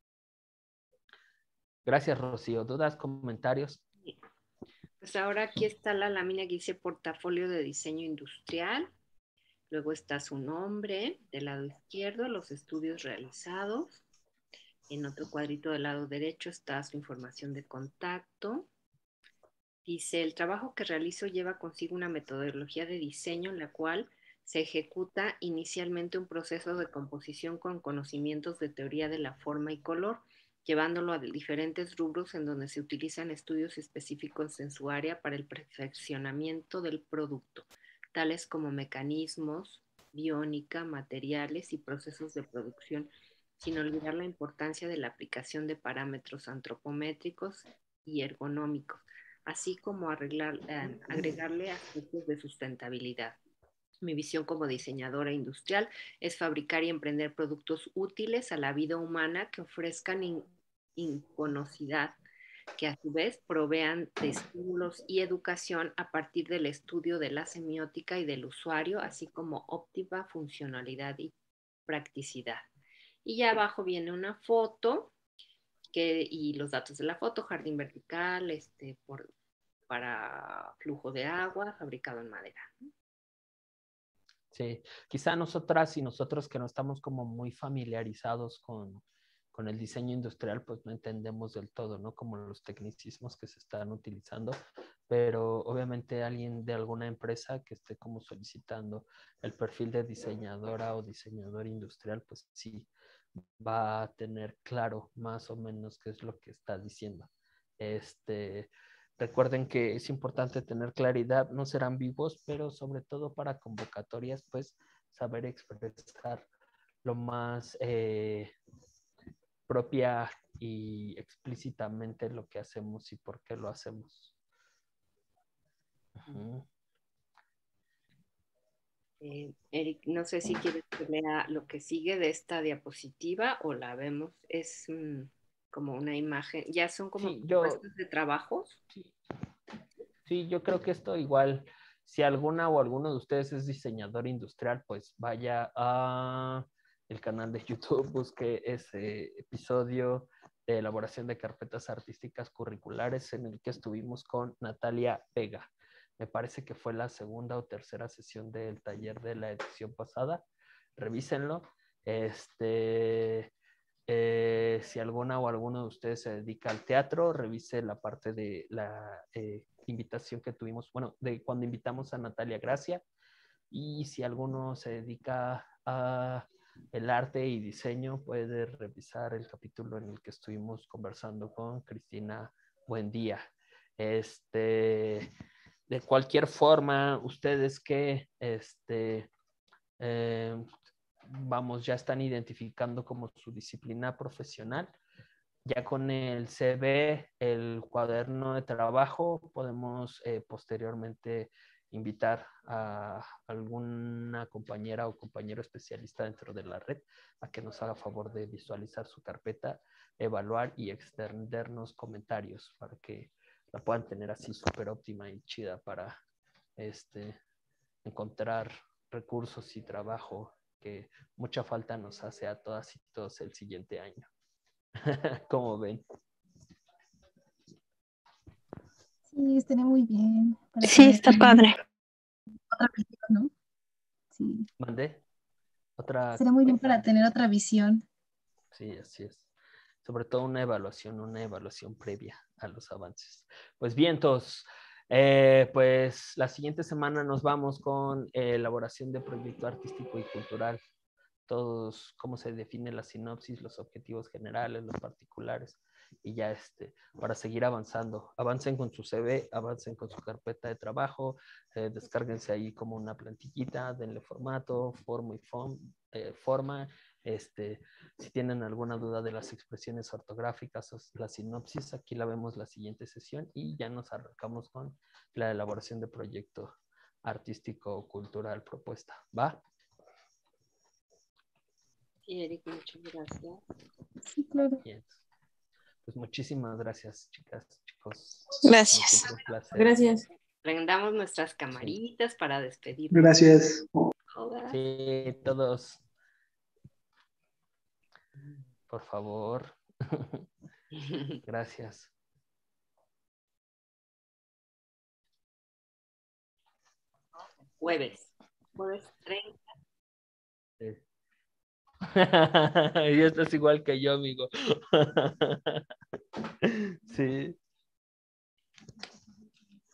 Gracias, Rocío. ¿Dudas, comentarios? Pues ahora aquí está la lámina que dice portafolio de diseño industrial. Luego está su nombre del lado izquierdo, los estudios realizados. En otro cuadrito del lado derecho está su información de contacto. Dice, el trabajo que realizo lleva consigo una metodología de diseño en la cual se ejecuta inicialmente un proceso de composición con conocimientos de teoría de la forma y color, llevándolo a diferentes rubros en donde se utilizan estudios específicos en su área para el perfeccionamiento del producto, tales como mecanismos, biónica, materiales y procesos de producción, sin olvidar la importancia de la aplicación de parámetros antropométricos y ergonómicos, así como agregarle aspectos de sustentabilidad. Mi visión como diseñadora industrial es fabricar y emprender productos útiles a la vida humana que ofrezcan inconocidad, que a su vez provean de estímulos y educación a partir del estudio de la semiótica y del usuario, así como óptima funcionalidad y practicidad. Y ya abajo viene una foto y los datos de la foto, jardín vertical, para flujo de agua, fabricado en madera. Sí, quizá nosotras y nosotros que no estamos como muy familiarizados con el diseño industrial, pues no entendemos del todo, ¿no? Como los tecnicismos que se están utilizando, pero obviamente alguien de alguna empresa que esté como solicitando el perfil de diseñadora o diseñador industrial, pues sí va a tener claro más o menos qué es lo que está diciendo. Recuerden que es importante tener claridad, no ser ambiguos, pero sobre todo para convocatorias, pues saber expresar lo más propia y explícitamente lo que hacemos y por qué lo hacemos. Eric, no sé si quieres que lea lo que sigue de esta diapositiva o la vemos. Es como una imagen, ya son como propuestas de trabajos. Sí, yo creo que esto igual, si alguna o alguno de ustedes es diseñador industrial, pues vaya a el canal de YouTube, busque ese episodio de elaboración de carpetas artísticas curriculares en el que estuvimos con Natalia Vega. Me parece que fue la segunda o tercera sesión del taller de la edición pasada. Revísenlo. Si alguna o alguno de ustedes se dedica al teatro, revise la parte de la invitación que tuvimos, bueno, de cuando invitamos a Natalia Gracia. Y si alguno se dedica a el arte y diseño, puede revisar el capítulo en el que estuvimos conversando con Cristina Buendía. De cualquier forma, ustedes que vamos, ya están identificando como su disciplina profesional. Ya con el CV, el cuaderno de trabajo, podemos posteriormente invitar a alguna compañera o compañero especialista dentro de la red a que nos haga favor de visualizar su carpeta, evaluar y extendernos comentarios para que la puedan tener así súper óptima y chida para encontrar recursos y trabajo que mucha falta nos hace a todas y todos el siguiente año. ¿Cómo ven? Sí, estaría muy bien. Sí, está padre. Otra visión, ¿no? Sí. ¿Mandé? Otra. Sería muy bien para tener otra visión. Sí, así es. Sobre todo una evaluación previa a los avances. Pues bien, todos, pues la siguiente semana nos vamos con elaboración de proyecto artístico y cultural. Todos, cómo se define la sinopsis, los objetivos generales, los particulares, y ya para seguir avanzando. Avancen con su CV, avancen con su carpeta de trabajo, descárguense ahí como una plantillita, denle formato, forma. Si tienen alguna duda de las expresiones ortográficas o la sinopsis, aquí la vemos la siguiente sesión y ya nos arrancamos con la elaboración de proyecto artístico o cultural propuesta. ¿Va? Sí, Eric, muchas gracias. Sí, claro. Bien. Pues muchísimas gracias, chicas, chicos. Gracias. Un placer. Gracias. Prendamos nuestras camaritas para despedirnos. Gracias. Todas. Sí, todos. Por favor. Gracias. Jueves 30. Sí. Y esto es igual que yo, amigo. Sí.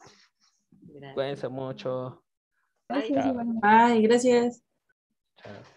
Gracias. Cuídense mucho. Gracias, Chao. igualmente. Bye, gracias. Chao.